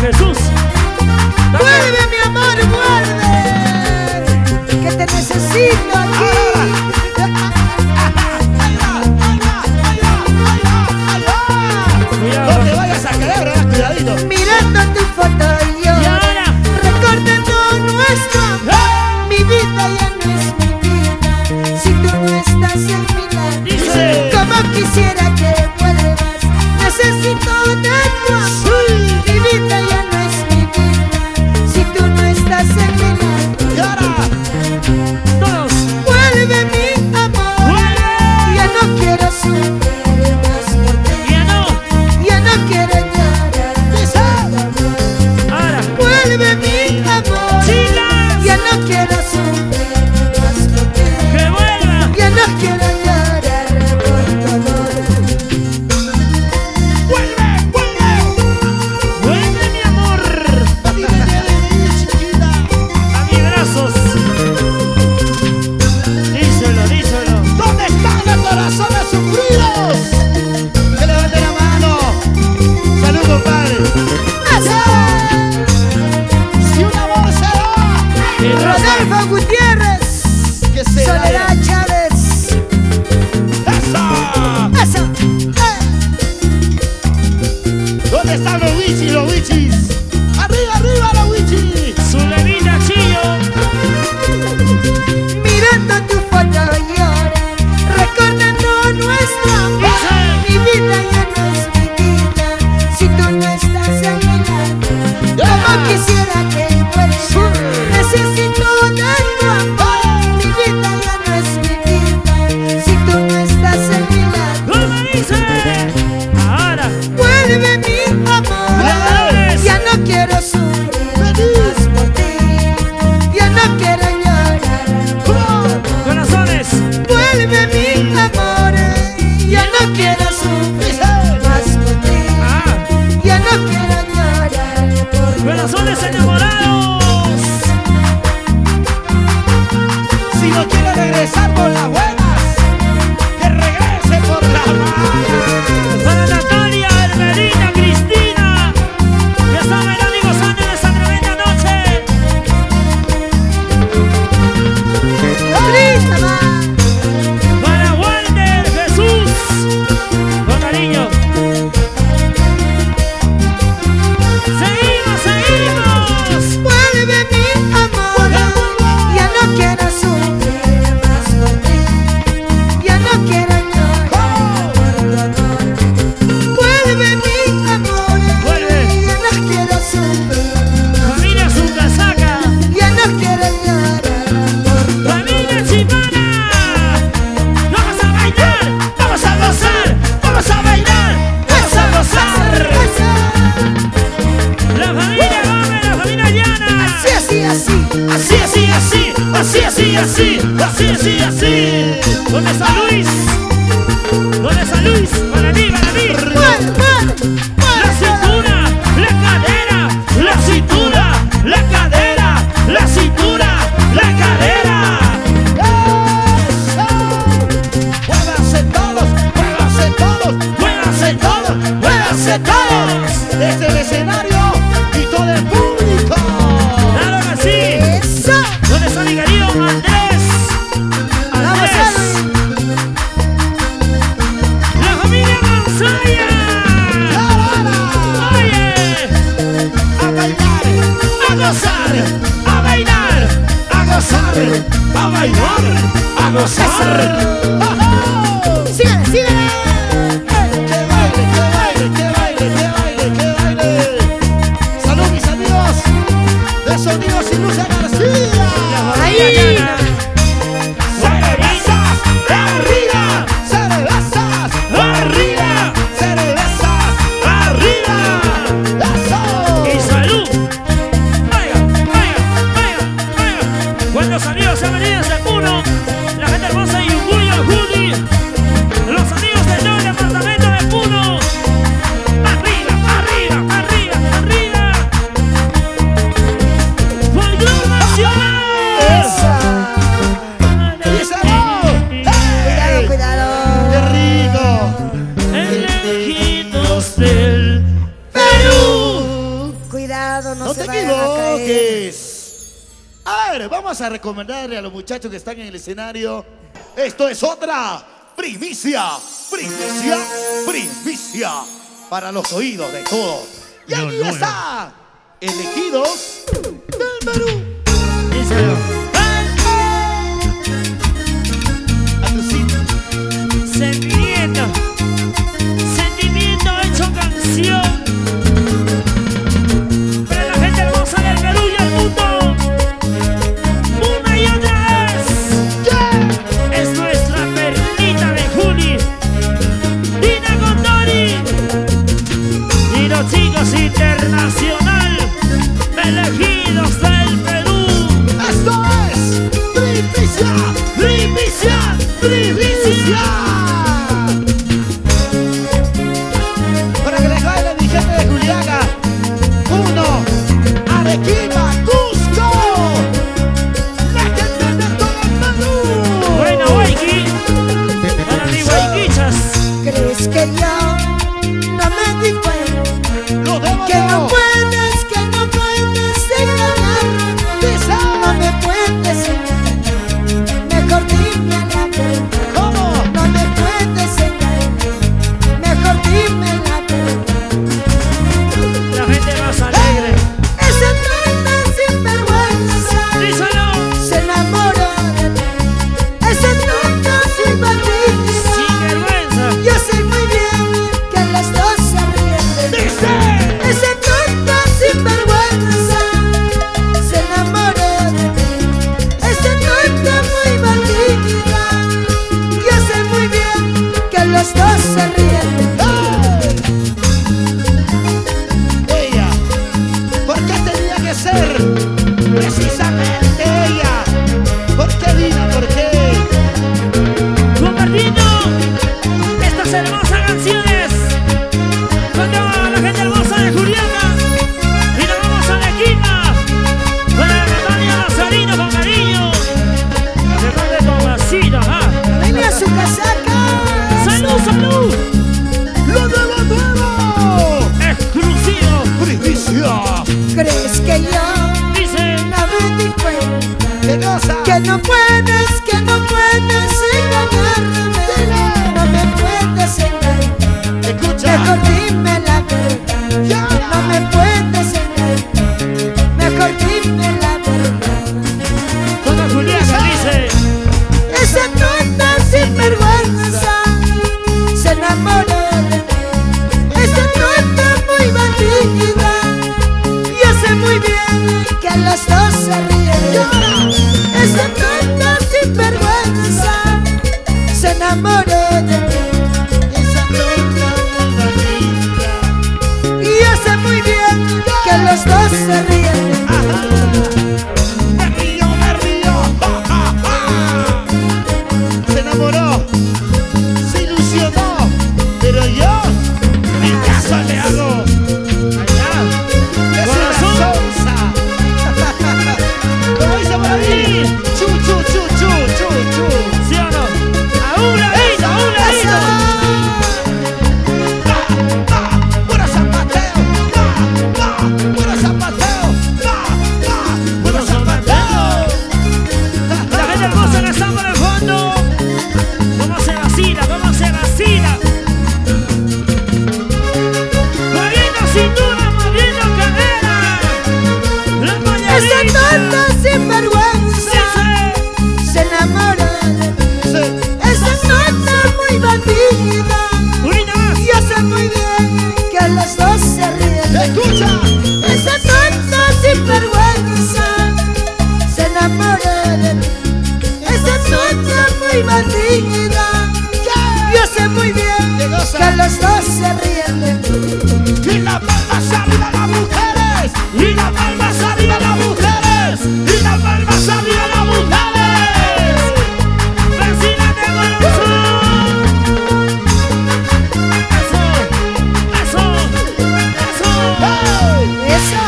Jesús. Vuelve, mi amor, vuelve. Que te necesito aquí. Cuidado. No te vayas a caer, ¿verdad? Cuidadito. Mirando tu foto y Y yo ahora. recordando nuestro amor. Mi vida ya no es mi vida si tú no estás en mi lado. Dice. Como quisiera que vuelvas, necesito de tu amor. Mi vida ya no es mi vida si tú no estás en mi lado. Y ahora, Todos. Vuelve, mi amor. Vuelve. Ya no quiero sufrir más por ti. Ya no. Ya no quiero llorar. dice. Ahora. Vuelve, mi amor. Chicas. Ya no quiero sufrir más por ti. Que vuelva. Ya no quiero llorar por tu amor. ¡Vuelve, vuelve! Vuelve, mi amor. A mí me debe ir, chiquita. A mis brazos. Díselo, díselo. ¿Dónde están los corazones sufridos? Que levanten la mano. Salud, compadre. Si un amor se da, Mi brazo. Rodolfo Gutiérrez. que se da. Soledad Chávez. ¡Eso! Eso. ¿Dónde están los wichis, los wichis? ¡Arriba, arriba, los wichis! Su levita chillo. Mirando tu foto llora, recordando nuestro amor. Mi vida ya no es mi vida si tú no estás en mi lado. Como quisiera que vuelvas, necesito de tu amor. Mi vida ya no es mi vida si tú no estás en mi lado. ¿Cómo dice? Ahora. Vuelve, mi amor. Ya no quiero sufrir más por ti. Ya no quiero llorar por tu amor. Corazones. Vuelve, mi amor, ya no quiero sufrir más por ti. Ah. Ya no quiero llorar por ti. Corazones enamorados. Si no quiere regresar por las buenas, que regrese por las malas. Para Natalia, Hermelina, Cristina. Que están bailando y gozando de esta tremenda noche. Grita más. Para Walter, Jesús. Con cariño. Seguimos, seguimos. Vuelve, mi amor, ya no quiero sufrir más por ti. Ya no quiero llorar por tu amor. Vuelve, mi amor, Vuelve. ya no quiero sufrir más. Familia Zucasaca. Ya no quiero llorar por tu amor. Familia Chipana. Vamos a bailar. Vamos a gozar. Vamos a bailar. Vamos a gozar. La familia Gómez, la familia Llana. Así, así, así. Así, así, así, así, así, así, así, así, así. ¿Dónde está Luis? ¿Dónde está Luis? Para mí, para mí. La cintura, la cadera, la cintura, la cadera, la cintura, la cadera. ¡Muévanse todos! ¡Muévanse todos! Muévanse todos, muévanse todos. Desde el escenario y todo el público. Claro que sí. Eso. ¿Dónde está mi querido Andrés? Vamos, Andrés. La familia Gonzaya. Oye. A bailar, A gozar, a bailar, a gozar, a bailar, a gozar. Síguele, síguele. que baile, que baile, que baile, que baile, que baile. Salud, mis amigos de Sonidos y Luces García. Ahí. Cervezas arriba, cervezas Arriba, cervezas arriba. eso. Y salud. Vaya, vaya, vaya, vaya. Cuántos amigos se han venido desde Puno. La gente hermosa y Julio, Juli. Los amigos de todo el departamento de Puno. Arriba, arriba, arriba, arriba. Folclor Nacional. Esa. cuidado, no No se te vayan a caer. equivoques. A ver, vamos a recomendarle a los muchachos que están en el escenario. Esto es otra primicia, primicia, primicia para los oídos de todos. Y aquí está, elegidos del Perú. A tu sitio. Sentimiento, sentimiento hecho canción. Para la gente hermosa del Perú y el mundo. Una y otra vez. Es nuestra perlita de Juli. Dina Condori. Y los chicos internacional. Elegidos del Perú. Esto es primicia, primicia, primicia. Para que les baile mi gente de Juliaca. 1, Arequipa, Cusco. La gente de todo el Perú. Bueno, Waiki. Para mi Waikichas. ¿Crees que yo no me di cuenta? Los debo Que no puedes engañarme. No me puedes engañar. Mejor dime la verdad. ¿Cómo? No me puedes engañar. Mejor dime la verdad. La gente más alegre. Ese trata sinvergüenza Díselo. se enamoró de mí. Ese trata sin bandida. Sin vergüenza. Yo sé muy bien que las dos se ríen de mí. Dice. Ese trata sin vergüenza se enamoró de mí. Ese trata muy bandida. Yo sé muy bien que los dos se ríen de mí. Ella, ¿por qué tenía que ser precisamente ella? ¿Por qué Dina? ¿Por qué? Compartiendo estas hermosas canciones con toda la gente hermosa de Juliaca. Y nos vamos a la esquina para la Natalia Nazarino con cariño. Se mande con vasito, ajá. Venía a su casaca. ¡Salud, salud! ¡Lo nuevo! Exclusivo. ¡Primicia! ¿Crees que yo Dice. no me di cuenta? ¿Qué cosa? Que no puedes engañarme. No me puedes engañar. Escucha. Mejor dime la verdad. Ya. No me puedes engañar. Mejor dime la verdad. Con la Juliaca dice. Esa tonta sinvergüenza se enamoró de mí. Esa tonta muy bandida. Yo sé muy bien que los dos se ríen. Esa tonta sinvergüenza se enamoró de mí. Esa tonta bandida. Y yo sé muy bien que los dos se ríen de mí. Me río, me río. ¡Ja, ja, ja! Se enamoró, se ilusionó, pero yo mi caso le hago. Es una Corazón. sonsa. Como dice por ahí, chu, chu, chu, chu, chu, chu. ¿Sí o no? A un ladito, a un ladito. Puro zapateo, puro zapateo, puro zapateo. La gente hermosa que está por el fondo. ¿Cómo se vacila? ¿Cómo se vacila? Moviendo cintura, moviendo cadera. La Esa mañanita. tonta sinvergüenza Dice. se enamoró de mí. Sí. Esa tonta muy bandida. Unita más. Yo sé muy bien que los dos se ríen de mí. Escucha. Esa tonta sinvergüenza se enamoró de mí. Esa tonta muy bandida. Yo sé muy bien ¿Qué cosa? que los dos se ríen de mí. Y las palmas arriba las mujeres. Y las palmas arriba las mujeres. Y las palmas arriba las mujeres. Vacílate, corazón. Eso, eso, eso. ¡Hey! Eso.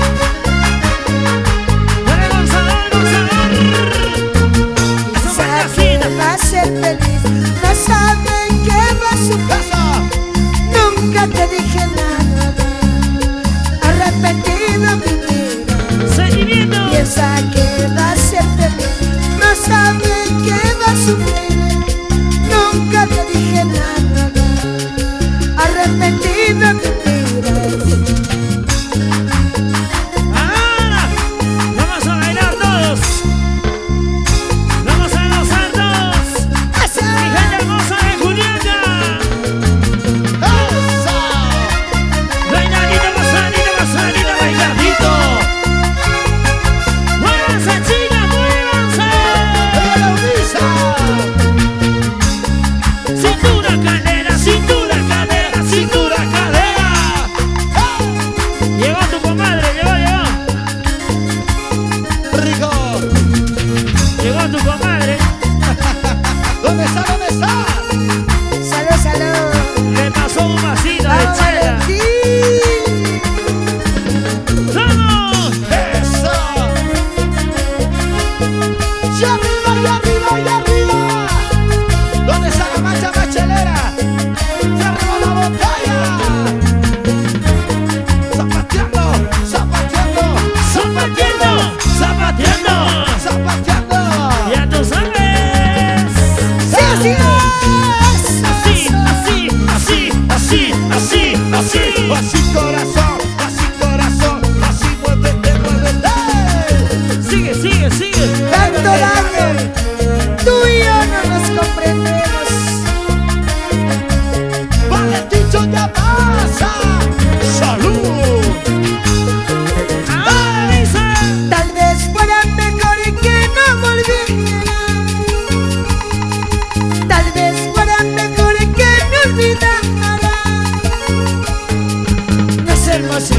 Dale, Gonzalo, Gonzalo. Eso fue Sabe casita. que va a ser feliz. No saben qué va a sufrir. ¡Eso! Nunca te dije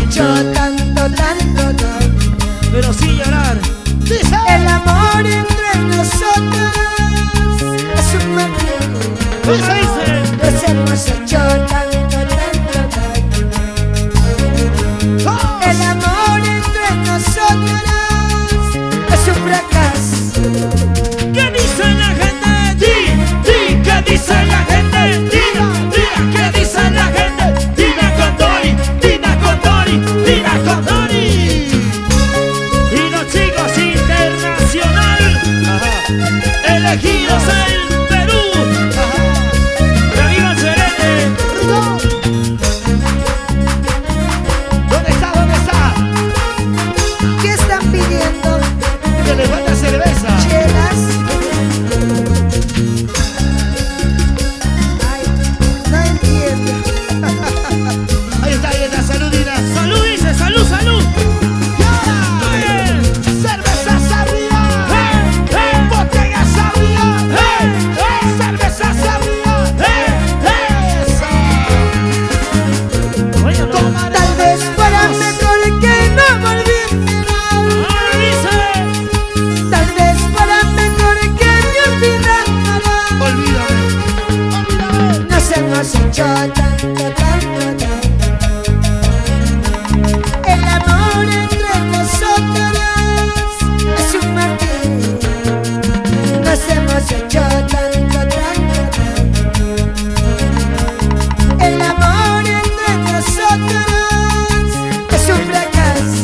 hecho tanto, tanto daño. Pero sin llorar. Dice. El amor entre nosotros es un martirio. ¿Cómo dice? Nos hemos hecho tanto, tanto daño. El amor entre nosotros es un fracaso. ¿Qué dice la gente? ¿Qué dice la gente? ¿Qué dice la gente? Tina Condori, Tina Condori, Tina Condori. Y los chicos internacional, elegidos en Perú. ¡Que viva el Serete! ¿Dónde está? ¿Dónde está? ¿Qué están pidiendo? Que le falta cerveza. Chelas. Ay, no entiendo. Ahí está, salud, Dina. ¡Salud, dice! ¡Salud, salud! Y ahora, cervezas arriba, botellas arriba, cervezas arriba. Eso. Oye, no. Tal vez fuera mejor que no volvieras. Ahora dice. Tal vez fuera mejor que me olvidaras. Olvídame, olvídame. Nos hemos hecho tanto, tanto daño. El amor entre nosotros es un martirio. Nos hemos hecho tanto, tanto daño. El amor entre nosotros es un fracaso.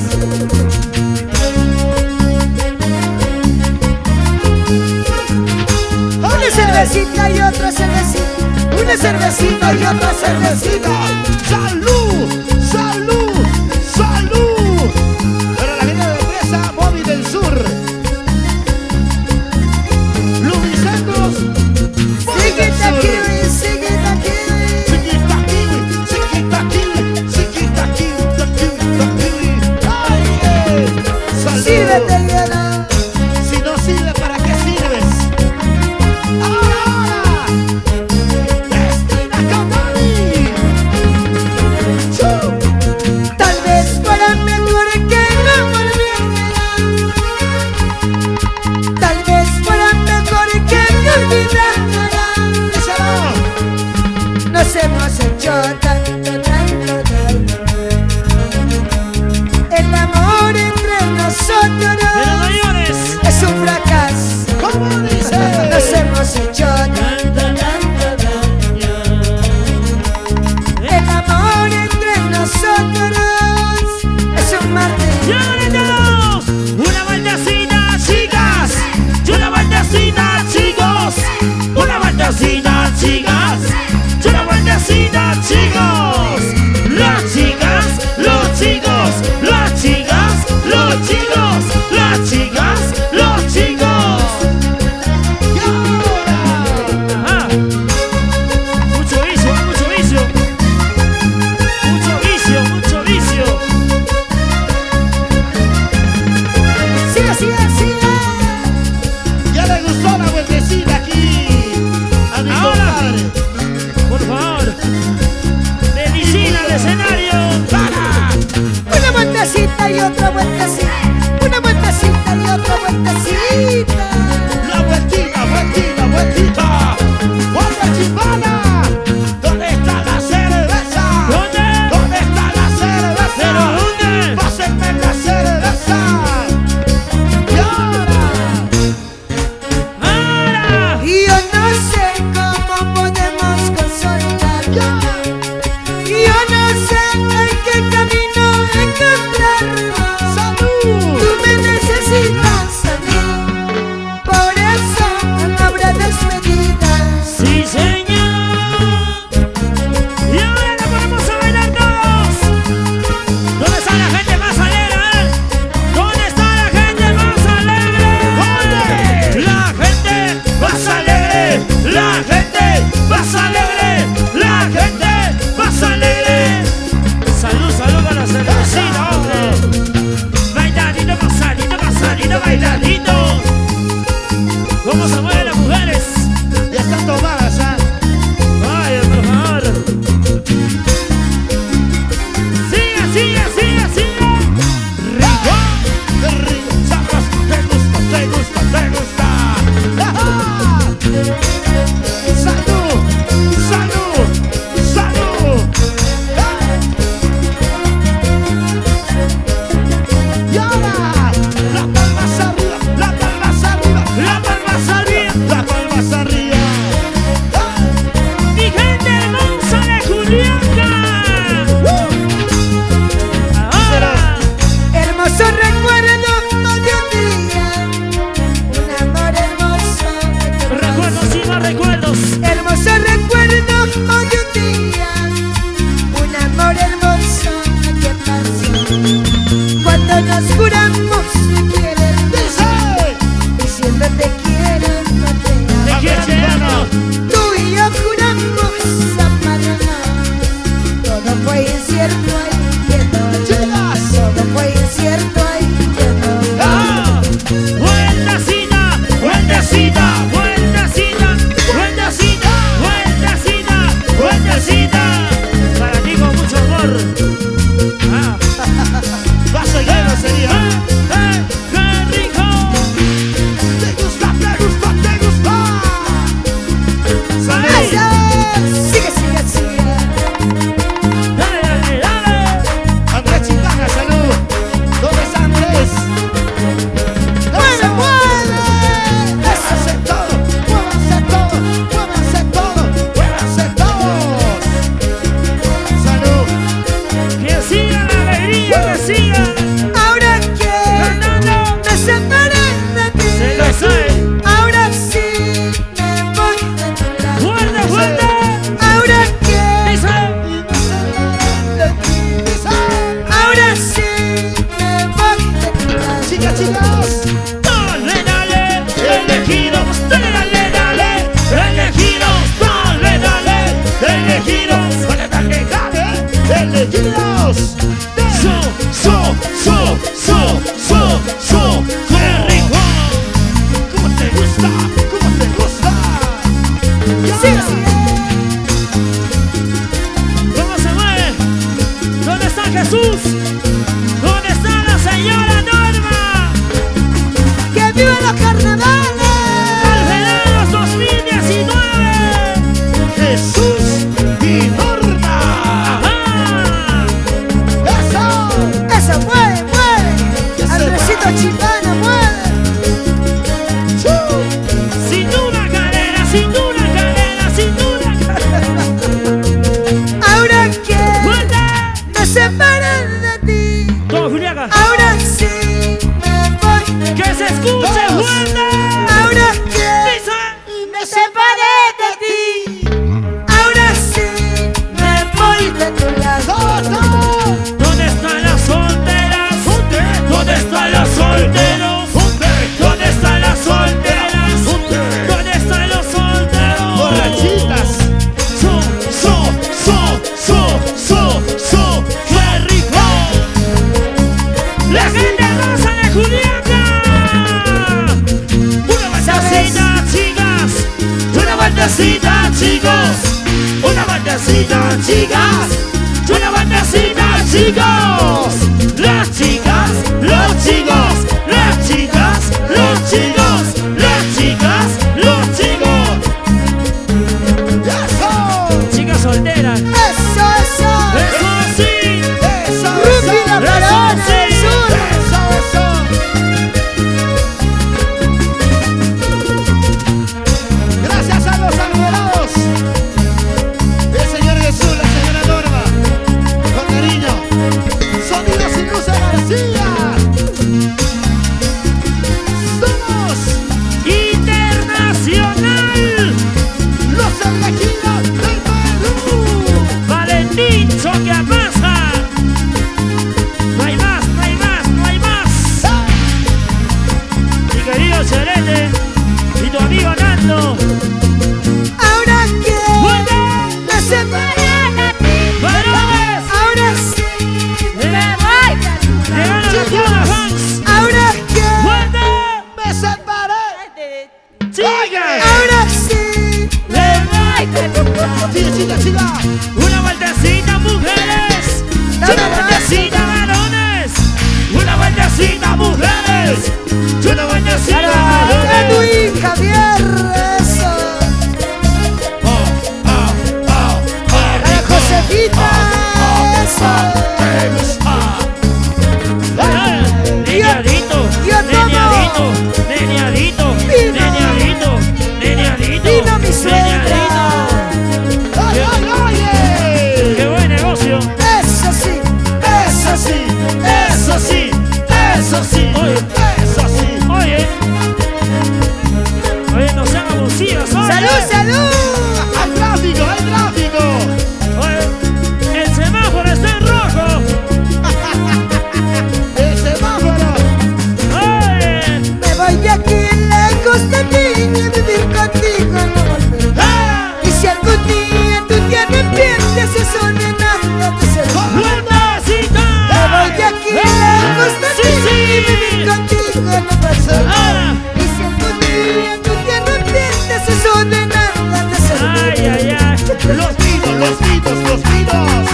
Una cervecita y otra cervecita. Una cervecita y otra cervecita. ¡Salud! ¡Salud! ¡Salud! Para la gente de empresa Móvil del Sur. Lubricentros Móvil del Chiquita Sur. kiwi, chiquita kiwi. Chiquita kiwi, chiquita kiwi, chiquita kiwi, chiquita kiwi. ¡Ay! ¡Salud! Sírvete hielo. Si no sirve, ¿para qué sirves? ¡Ahora! ¡Destina Condori! ¡Chu! Tal vez fuera mejor que no volvieras. Tal vez fuera mejor que me olvidaras. ¡Díselo! Nos hemos hecho tanto, tanto daño. El amor entre Pero no nosotros llores. es un fracaso. ¿Cómo dice? Nos hemos hecho tanto, tanto daño. El amor entre nosotros es un martirio. ¡Lloren todos! ¡Una vueltecita, chicas! ¡Y una vueltecita, chicos! ¡Una vueltecita, chicas! ¡Y una vueltecita, chicos! ¡Las chicas, los chicos! ¡Las chicas, los chicos! ¡Las chicas, los chicos! ¡Y ahora! Ajá. Mucho vicio, mucho vicio. Mucho vicio, mucho vicio. Sigue, sigue, sigue. ¿Ya le gustó la vueltecita aquí a mi Ahora. compadre? Por favor. Medicina al escenario. ¡Para! Una vueltecita y otra vueltecita. Una vueltecita y otra vueltecita. La vueltita, vueltita, vueltita. ¡Vuelta chivana! ¿Dónde está la cerveza? ¿Dónde? ¿Dónde está la cerveza? ¿Pero dónde? ¡Pásenme la cerveza! ¡Y ahora! ¡Ahora! Yo no sé cómo podemos consolidar. ¡Ya! Yo no sé en qué camino encontrarnos. ¡Salud! nos juramos te quieren, Dice. diciendo te quiero, no te amo. Te quiero, te amo. Tú y yo juramos amarnos. Todo fue incierto, ay, que no. Chicas. Todo fue incierto, ay, que no. ¡Ah! Vueltacita, vueltacita, vueltacita, vueltacita, vueltacita, vueltacita. Para ti con mucho amor. Ah. Vaso lleno sería. ¡Qué rico! Te gusta, te gusta, te gusta. Salud. Eso, sigue, sigue, sigue. Dale, dale, dale. Andrés Chicana, salud. ¿Dónde está Andrés? ¡Mueve, mueve! Muévanse todos, muévanse todos, muévanse todos, muévanse todos. Salud. Que siga la alegría, que siga. Ahora que Fernando. me separé de ti, Se lo sabe. ahora sí me voy de tu lado. Fuerte, fuerte. Ahora que Dice. ahora sí me voy de tu lado. Chicas, chicas. Dale, dale, elegidos, dale, dale, elegidos, dale, dale, elegidos, dale, dale, dale, Elegidos. qué rico. ¿Cómo te gusta? ¿Cómo te gusta? Sigue, sigue. ¿Cómo se mueve? ¿Dónde está Jesús? ¿Dónde está la señora Norma? ¡Que viva los carnavales! Alfredados 2019. Jesús y Norma. Ajá. Eso. Eso, mueve, mueve. Ya se Andresito va. Chipana, mueve. Cintura, cadera, cintura, cadera, cintura, cadera. Ahora que ¡Fuerte! me separé de ti, Todo, Juliaca. ahora sí me voy. ¡Que se escuche Todos. fuerte! Ahora que Dice. me separé de ti, ahora sí me voy de tu lado. ¡Todos! ¿Dónde están las solteras? ¿Dónde están los solteros? ¿Dónde están las solteras? ¿Dónde están los solteros? Borrachitas. ¡Qué rico! ¡La gente hermosa de Juliaca! ¡Una vueltecita, chicas! ¡Una vueltecita, chicos! ¡Una vueltecita, chicas! ¡Una vueltecita, chicos! ¡Las chicas! ¡Los chicos! ¡Las chicas! ¡Los chicos! ¡Las chicas! ¡Los chicos! ¡Eso! Chicas solteras. Eso, eso. ¡Eso sí! ¡Eso! Rupi la Eso Barona sí. del Sur. ¡Eso! Gracias a los almorados. El señor Jesús, la señora Norma. Con cariño. Sonido sin luz García. Somos Internacional. los elegidos del Perú. Valentín Choquiapasa. No hay más, no hay más, no hay más. Mi querido Cherete y tu amigo Nando. Ahora que ¡Fuerte! me separé de ti, ¡Varones! ahora sí me voy de tu ¡Llegaron lado. los Pumas Fans! Ahora que ¡Fuerte! Me separé. ¡Chicas! ahora sí ¡Le voy! Chica, chica, chica. ¡Una vueltecita, mujeres! ¡Una vueltecita, varones! ¡Una vueltecita, mujeres! ¡Una vueltecita, para varones! Edwin Javier, eso. Para Josefita, eso. Neneadito, Yo tomo. neneadito, neneadito, Vino. neneadito, neneadito, Vino mi suegra. neneadito. ¡Ay, ay, oye! ¡Qué buen negocio! Eso sí. Eso sí, eso sí, eso sí, Oye. eso sí. Oye, oye, no sean abusivas, oye. ¡Salud, salud! ¡Hay tráfico, hay tráfico! Oye, el semáforo está en rojo. El semáforo Me gusta a ti y vivir contigo no pasa nada. Y si algún día tú te arrepientes, eso de nada te Ay, servirá. ay, ay. Los vinos, los vinos, los vinos.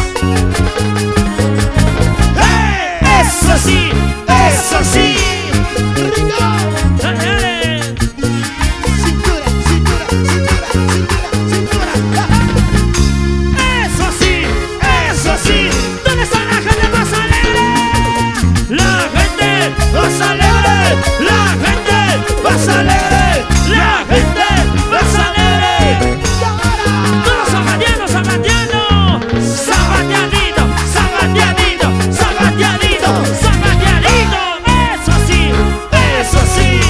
Eso sí, eso sí. Rico. Dale, dale. Cintura, cintura, cintura, cintura, cintura. Eso sí, eso sí. ¿Dónde está la gente más alegre? La gente más alegre. La gente más alegre. La gente más alegre. Todos zapateando, zapateando. Zapateadito, zapateadito, zapateadito, zapateadito. Eso sí, eso sí.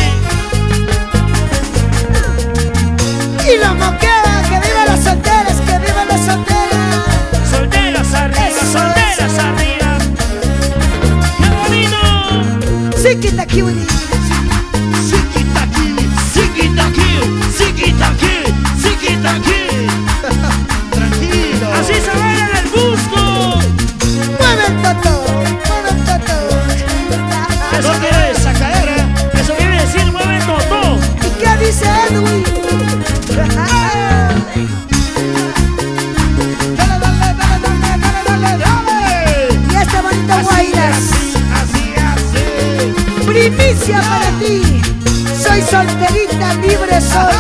Y la moquera, que viva las solteras, que viva las solteras. Solteros arriba, Eso, solteros eso. arriba. ¡Qué bonito! Chiquita cutie. Chiquitaqui, chiquitaqui, chiquitaqui, chiquitaqui. Tranquilo. Así se baila en el Cusco. Mueve el toto, mueve el toto. Eso No te quiere vayas a caer, Eso quiere decir mueve totó. ¿Y qué dice Edwin? Dale, dale, dale, dale, dale, dale. Y este bonito Así, Guayras. así, así. Primicia para ti. Soy solterita, libre soy.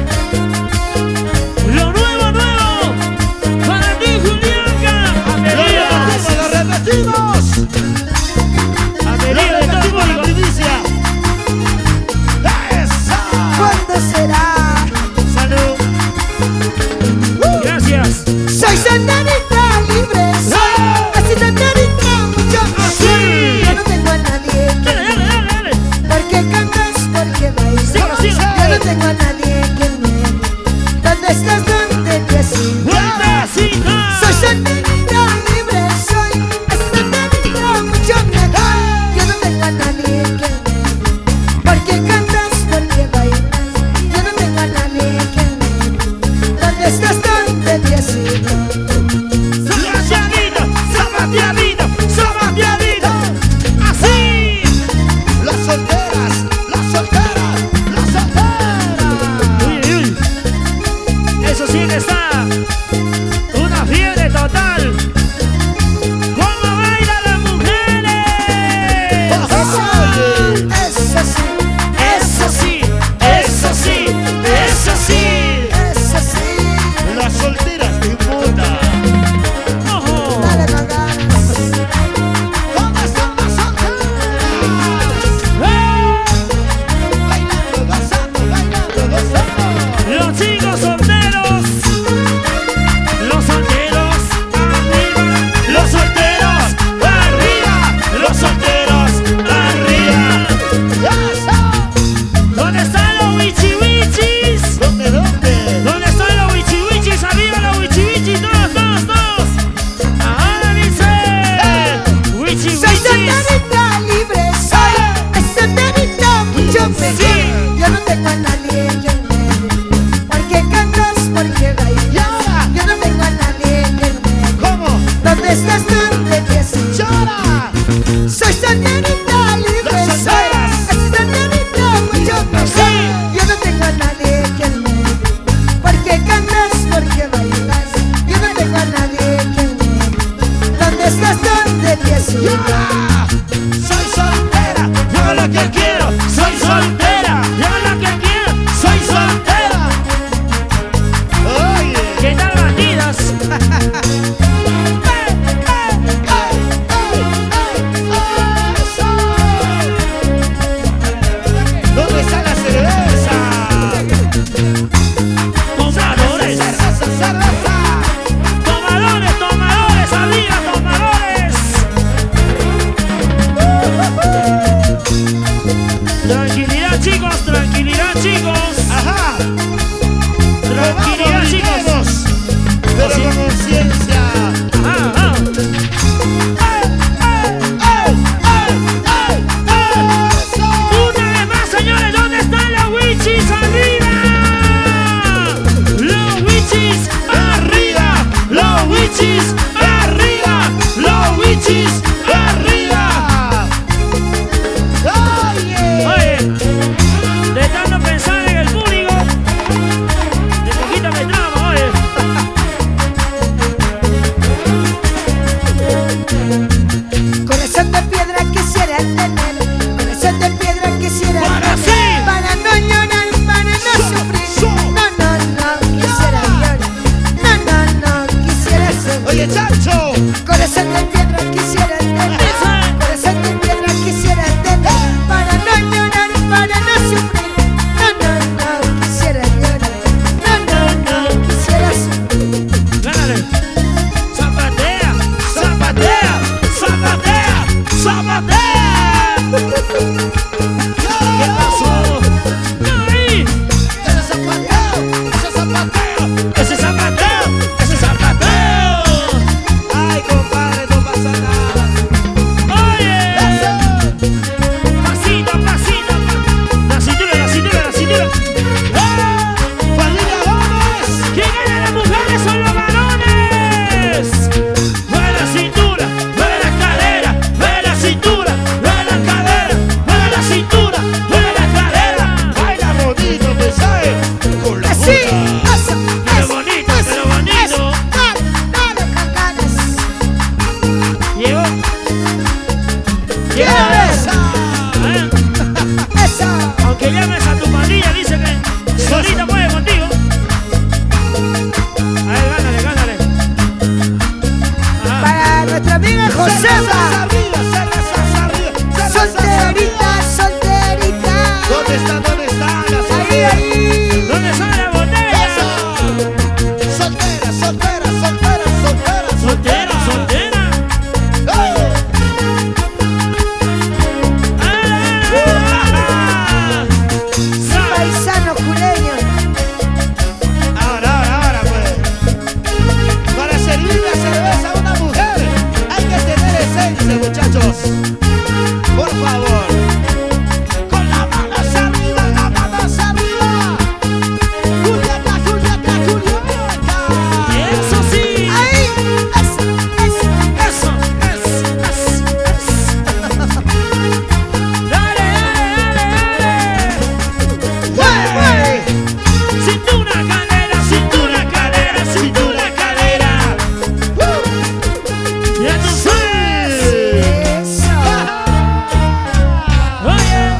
Lo nuevo, nuevo. Para ti, Julianca. Lo repetimos. A Lo medida de todo repetimos la público. primicia. ¡Esa! ¿Cuándo será? Salud. Gracias. Soy solterita, libre soy. Así solterita, mucho así. Yo no tengo a nadie que Dale, dale, dale, dale. porque cantas, porque bailas. Sigo, sigo. Yo no tengo a nadie que me. ¿Dónde estás? ¿Dónde te has ido? Vueltecita. Soy solterita, libre soy. Así solterita, quisiera tener, corazón de piedra quisiera Para tener, sí. para no llorar, para no sufrir. No, no, no quisiera llorar, no quisiera sufrir. Oye, Chancho. Corazón de piedra quisiera tener, corazón de piedra quisiera tener, para no llorar, para no sufrir. No quisiera llorar, no quisiera sufrir. Gánale. Zapatea, zapatea, zapatea, zapatea. ¿Qué pasó? ¡Ay! Ese zapateo, ese zapateo. ¡Ese zapateo! ¡Ese zapateo! Ay, compadre, no pasa nada. ¡Oye! Pasito, pasito. La cintura, la cintura, la cintura. ¡Ah! Familia Gómez. ¿Quién gana las mujeres son los varones? Mueve la cintura, mueve la cadera, mueve la cintura, mueve la cadera, mueve la cintura, mueve la cadera. Baila bonito, ¿me sabes? Con la Así, boca. eso, Pero eso, bonito, eso, pero bonito. eso. Dale con ganas. Llegó. Llegó. Eso. ¿Eh? Eso. Aunque llames a tu pandilla, dice que solita mueve contigo. A ver, gánale, gánale. Ajá. Para nuestra amiga Cervezas Josefa. arriba, cervezas arriba, cervezas Solterita, arriba. solterita. ¿Dónde está? ¿Dónde está? La Ahí, soltera. ahí. ¿Dónde sale la botella? Eso. Soltera, soltera, soltera, soltera, Soltera, soltera. ¡Oh! Paisano jureño. Ahora, pues. Para servir la cerveza a una mujer hay que tener esencia, muchachos. Por favor. Con las manos arriba, las manos arriba. Juliaca, Juliaca, Juliaca. Eso sí. Ahí. Eso. Eso. Dale, dale. Mueve, mueve. Cintura, cadera, cintura, cadera, cintura, cadera. Ya tú sabes. Eso. Oye.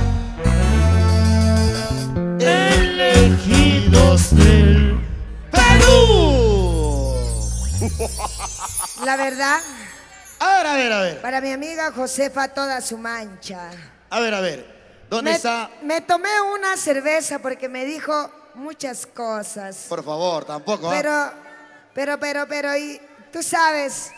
Elegidos del Perú. La verdad, A ver. para mi amiga Josefa toda su mancha. A ver. ¿Dónde está? Me tomé una cerveza porque me dijo muchas cosas. Por favor, tampoco. ¿Ah? Pero, y tú sabes,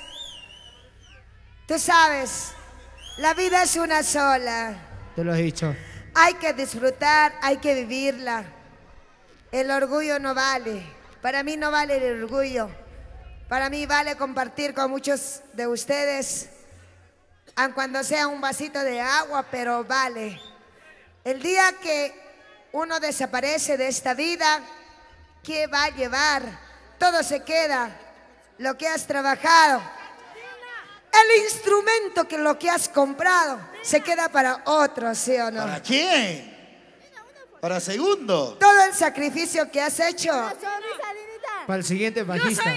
la vida es una sola. Te lo he dicho. Hay que disfrutar, hay que vivirla. El orgullo no vale. Para mí no vale el orgullo. Para mí vale compartir con muchos de ustedes, aun cuando sea un vasito de agua, pero vale. El día que uno desaparece de esta vida, ¿qué va a llevar? Todo se queda. Lo que has trabajado, el instrumento que lo que has comprado, se queda para otro, ¿sí o no? ¿Para quién? Para segundo. Todo el sacrificio que has hecho, Para el siguiente bajista.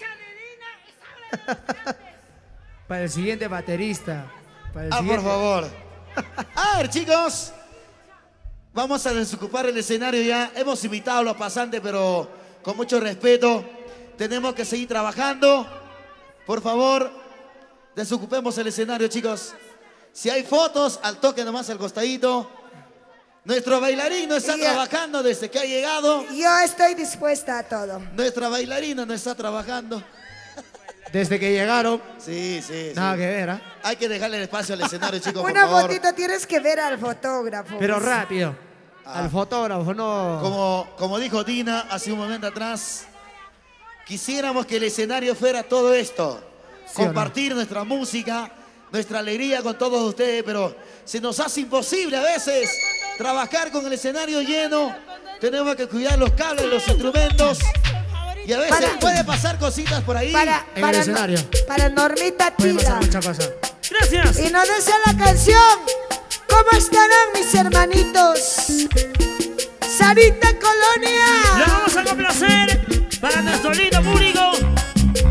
Para el siguiente baterista. Para el Por siguiente. favor. A ver, chicos. Vamos a desocupar el escenario ya. Hemos invitado a los pasantes, pero con mucho respeto. Tenemos que seguir trabajando. Por favor, desocupemos el escenario, chicos. Si hay fotos, al toque nomás al costadito. Nuestro bailarín no está Ya. trabajando desde que ha llegado. yo estoy dispuesta a todo. Nuestra bailarina no está trabajando. Desde que llegaron, Sí. nada que ver, ¿ah? Hay que dejarle el espacio al escenario, chicos, por Una favor. fotito tienes que ver al fotógrafo. Pero pues. rápido. Al fotógrafo, no. Como dijo Dina hace un momento atrás, quisiéramos que el escenario fuera todo esto. ¿Sí o no? Compartir nuestra música, nuestra alegría con todos ustedes, pero se nos hace imposible a veces trabajar con el escenario lleno. Tenemos que cuidar los cables, los instrumentos. Y a veces Para- puede pasar cositas por ahí. En el escenario. Para Normita Puede Tila. pasar mucha cosa. Gracias. Y nos dice la canción. ¿Cómo estarán mis hermanitos? Sarita Le Colonia. vamos a complacer para nuestro lindo público.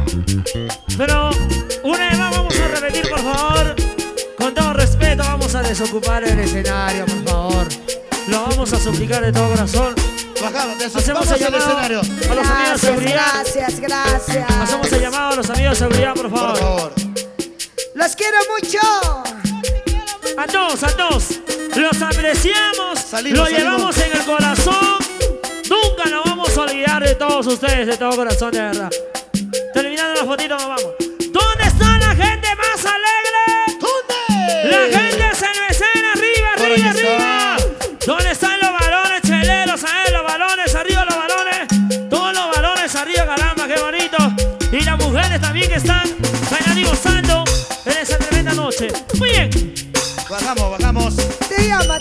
Pero una vez más vamos a repetir, por favor. Con todo respeto vamos a decir. desocupar el escenario, por favor. Lo vamos a suplicar de todo corazón. Bajamos, Hacemos el al llamado escenario. a los amigos de seguridad. Gracias. Hacemos el llamado a los amigos de seguridad, por Por favor. favor. Los quiero mucho. A todos. Los apreciamos, Salimos, lo llevamos en el corazón. Nunca nos vamos a olvidar de todos ustedes, de todo corazón, de verdad. Terminando la fotito, nos vamos. ¿Dónde está la gente más alegre? ¿Dónde? La gente cervecera, arriba. ¿Dónde están los balones cheleros? A ver, los balones, arriba los balones. Todos los balones arriba, caramba, qué bonito. Y las mujeres también que están bailando y gozando en esa tremenda noche. Muy bien. Bajamos. Te llama.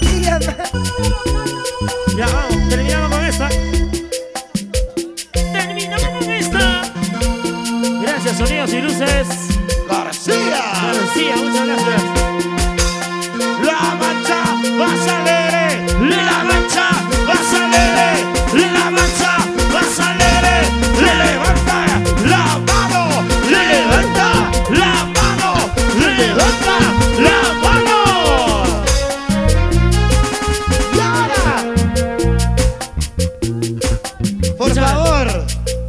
Ya vamos, terminamos con esta. Gracias, sonidos y luces. García, muchas gracias. La mancha va a alegre. La mancha va a alegre. La mancha va a alegre. Le levanta la mano. Le levanta la mano. Le levanta la mano. Y ahora, por favor,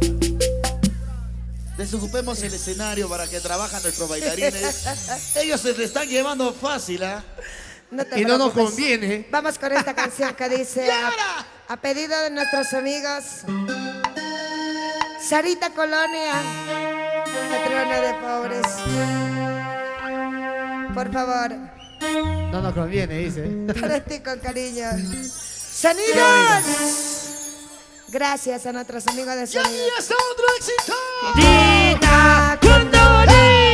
desocupemos el escenario para que trabajen nuestros bailarines. Ellos se le están llevando fácil, ¿ah? Y no nos conviene. Vamos con esta canción que dice, a pedido de nuestros amigos, Sarita Colonia, patrona de pobres. Por favor, No nos conviene, dice. para ti con cariño. ¡Sonidos! Gracias a nuestros amigos de ¡Y sonido. ahí está otro éxito! Tita Condori.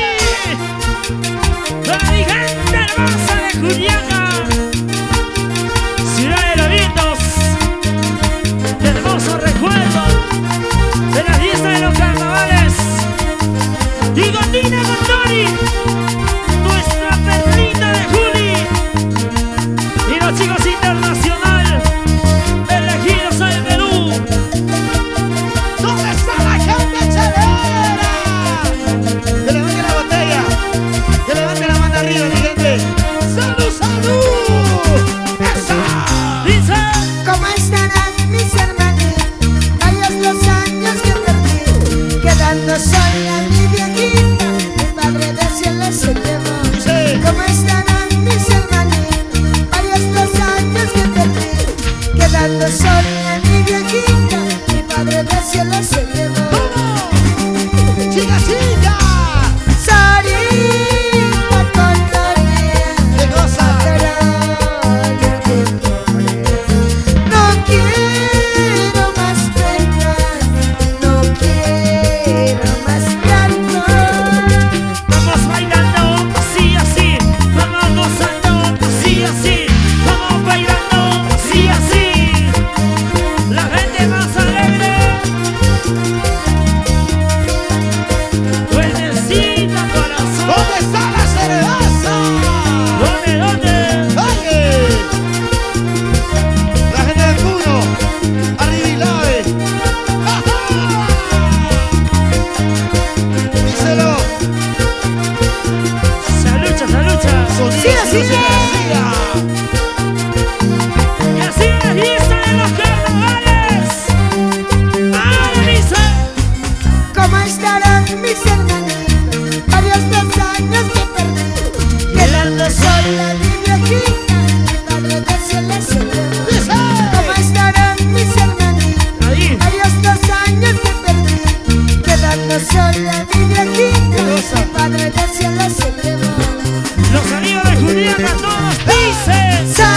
Para mi gente hermosa de Juliaca, Ciudad de los Vientos. Qué hermoso recuerdo de la fiesta de los carnavales. Y con Tina Condori, nuestra perlita de Juli. Y los chicos internacional, elegidos del Perú. ¿Dónde está la gente chelera? Que levante la botella, que levante la mano arriba, mi gente. ¡Salud, salud! ¡Esa! Dice. ¿Cómo estarán mis hermanitos? Varios los años que perdí, quedando sola mi viejita, mi padre del cielo se llevó. Dice. ¿Cómo estarán mis hermanitos? Varios los años que perdí, quedando sola mi viejita, mi padre del cielo se llevó. ¡Vamos! ¡Chica, chica! Sarita Colonia, ¡Qué cosa! no quiero más penas, no quiero más llanto. Vamos bailando, sí, así. Vamos gozando, sí, así. Vamos bailando, sí, así. La gente más alegre. Buenecita, corazón. ¿Dónde está la cerveza? ¿Dónde? ¡Oye! La gente del Puno, arriba y lave. ¡Ajá! Díselo. Salucha. Sonidos Sí, así y luces es. García. Y así es la fiesta de los carnavales. Ahora dice. ¿Cómo estarán mis hermanitos? Varios los años que perdí, quedando sola mi viejita, mi padre del cielo se llevó. Dice. ¿Cómo estarán mis hermanitos? Ahí. Varios los años que perdí, quedando sola mi viejita, mi padre del cielo se llevó. Los amigos de Julián a todos dicen.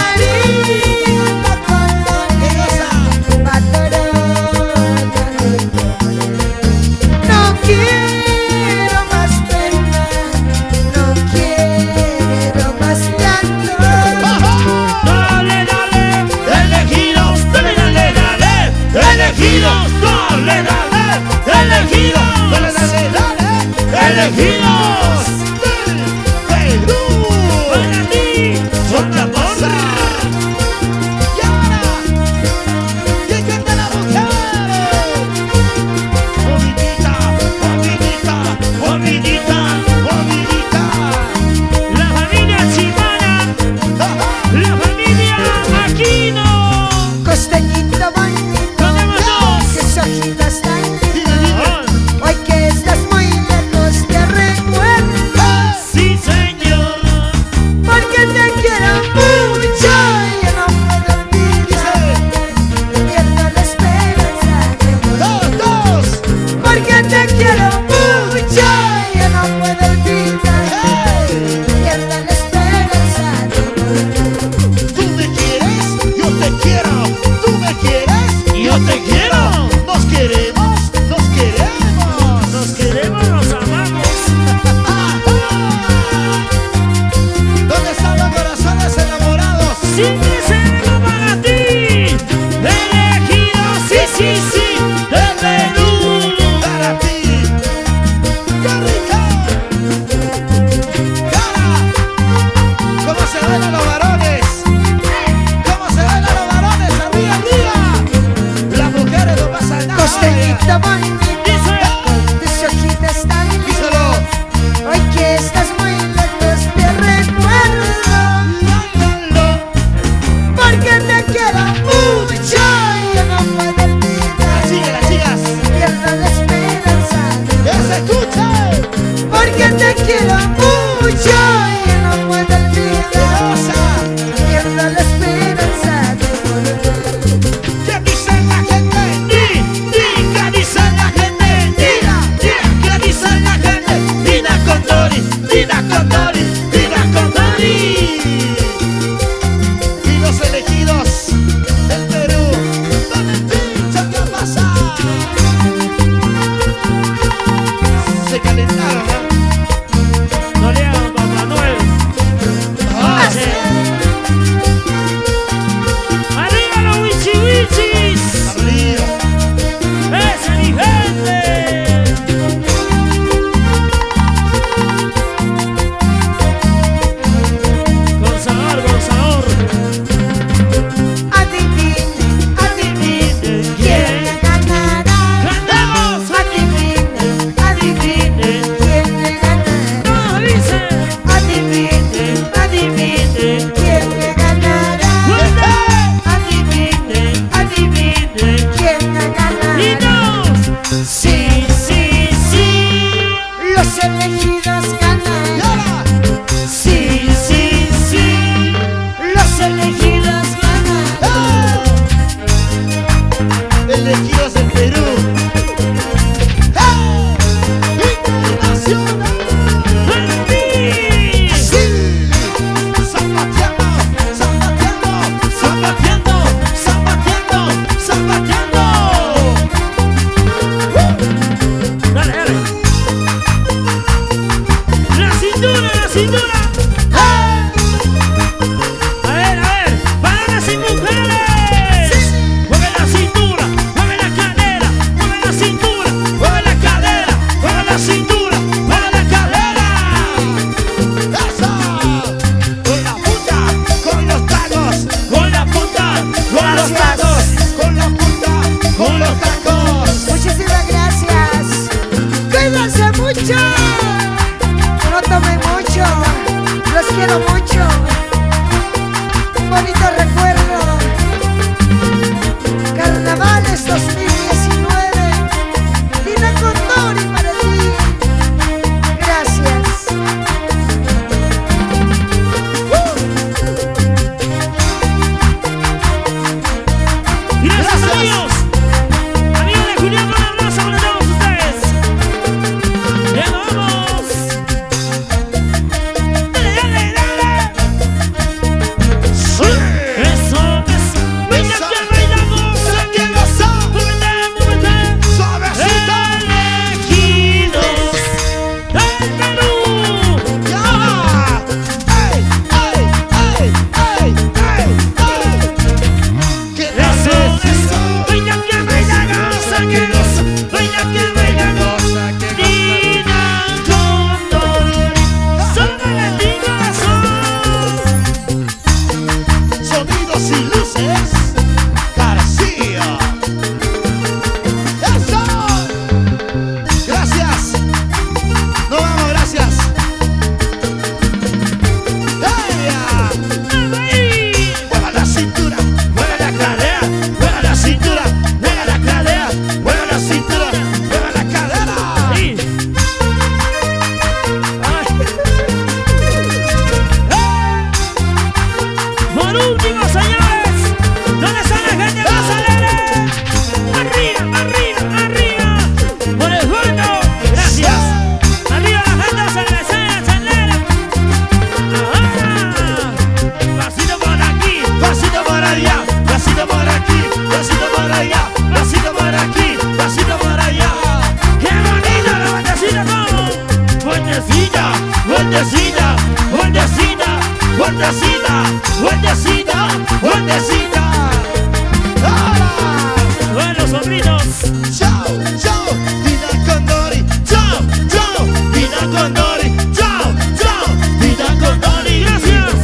por último, señores. ¿Dónde está la gente brasileña? Arriba, arriba, arriba. Por el fondo. Gracias. Arriba la gente cervecera, chandera. Ahora. Pasito por aquí. Pasito por allá, pasito por aquí, pasito por allá, pasito por aquí, pasito por allá. ¡Qué bonita la vueltecita, como! Vueltecita, vueltecita, vueltecita, vueltecita, vueltecita, vueltecita. ¡Hola! Bueno, sombritos. Chao, chao, Dina Condori. Chao, chao, Dina Condori. Chao, chao, Dina Condori. Gracias.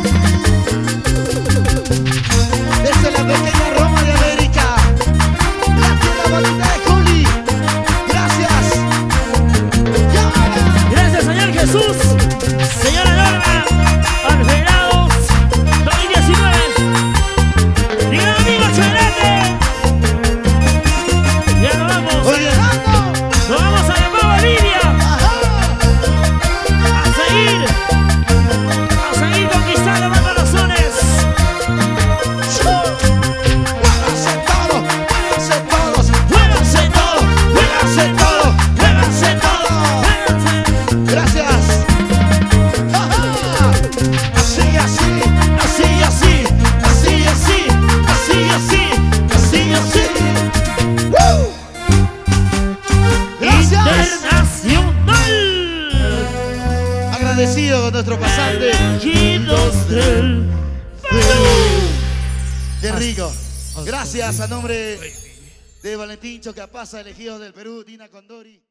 Desde la pequeña Roma de América, la tierra bonita de Juli. Gracias. Y ahora, Gracias, señor Jesús. Señora Norma. Alfredados 2019. Mi gran amigo Chelete. Ya nos vamos. oye, Nos vamos a la Nueva Bolivia. ajá. A seguir conquistando más corazones. Muévanse todos, muévanse todos, muévanse todos, muévanse todos, muévanse todos. Gracias. Ajá. Así, así, así, así, así, así, así, así, así, así. ¡Woo! Gracias. Internacional. Agradecido con nuestro pasante Guidos del Perú. de Rico. Gracias a nombre de Valentín Chocapasa, elegido del Perú, Dina Condori.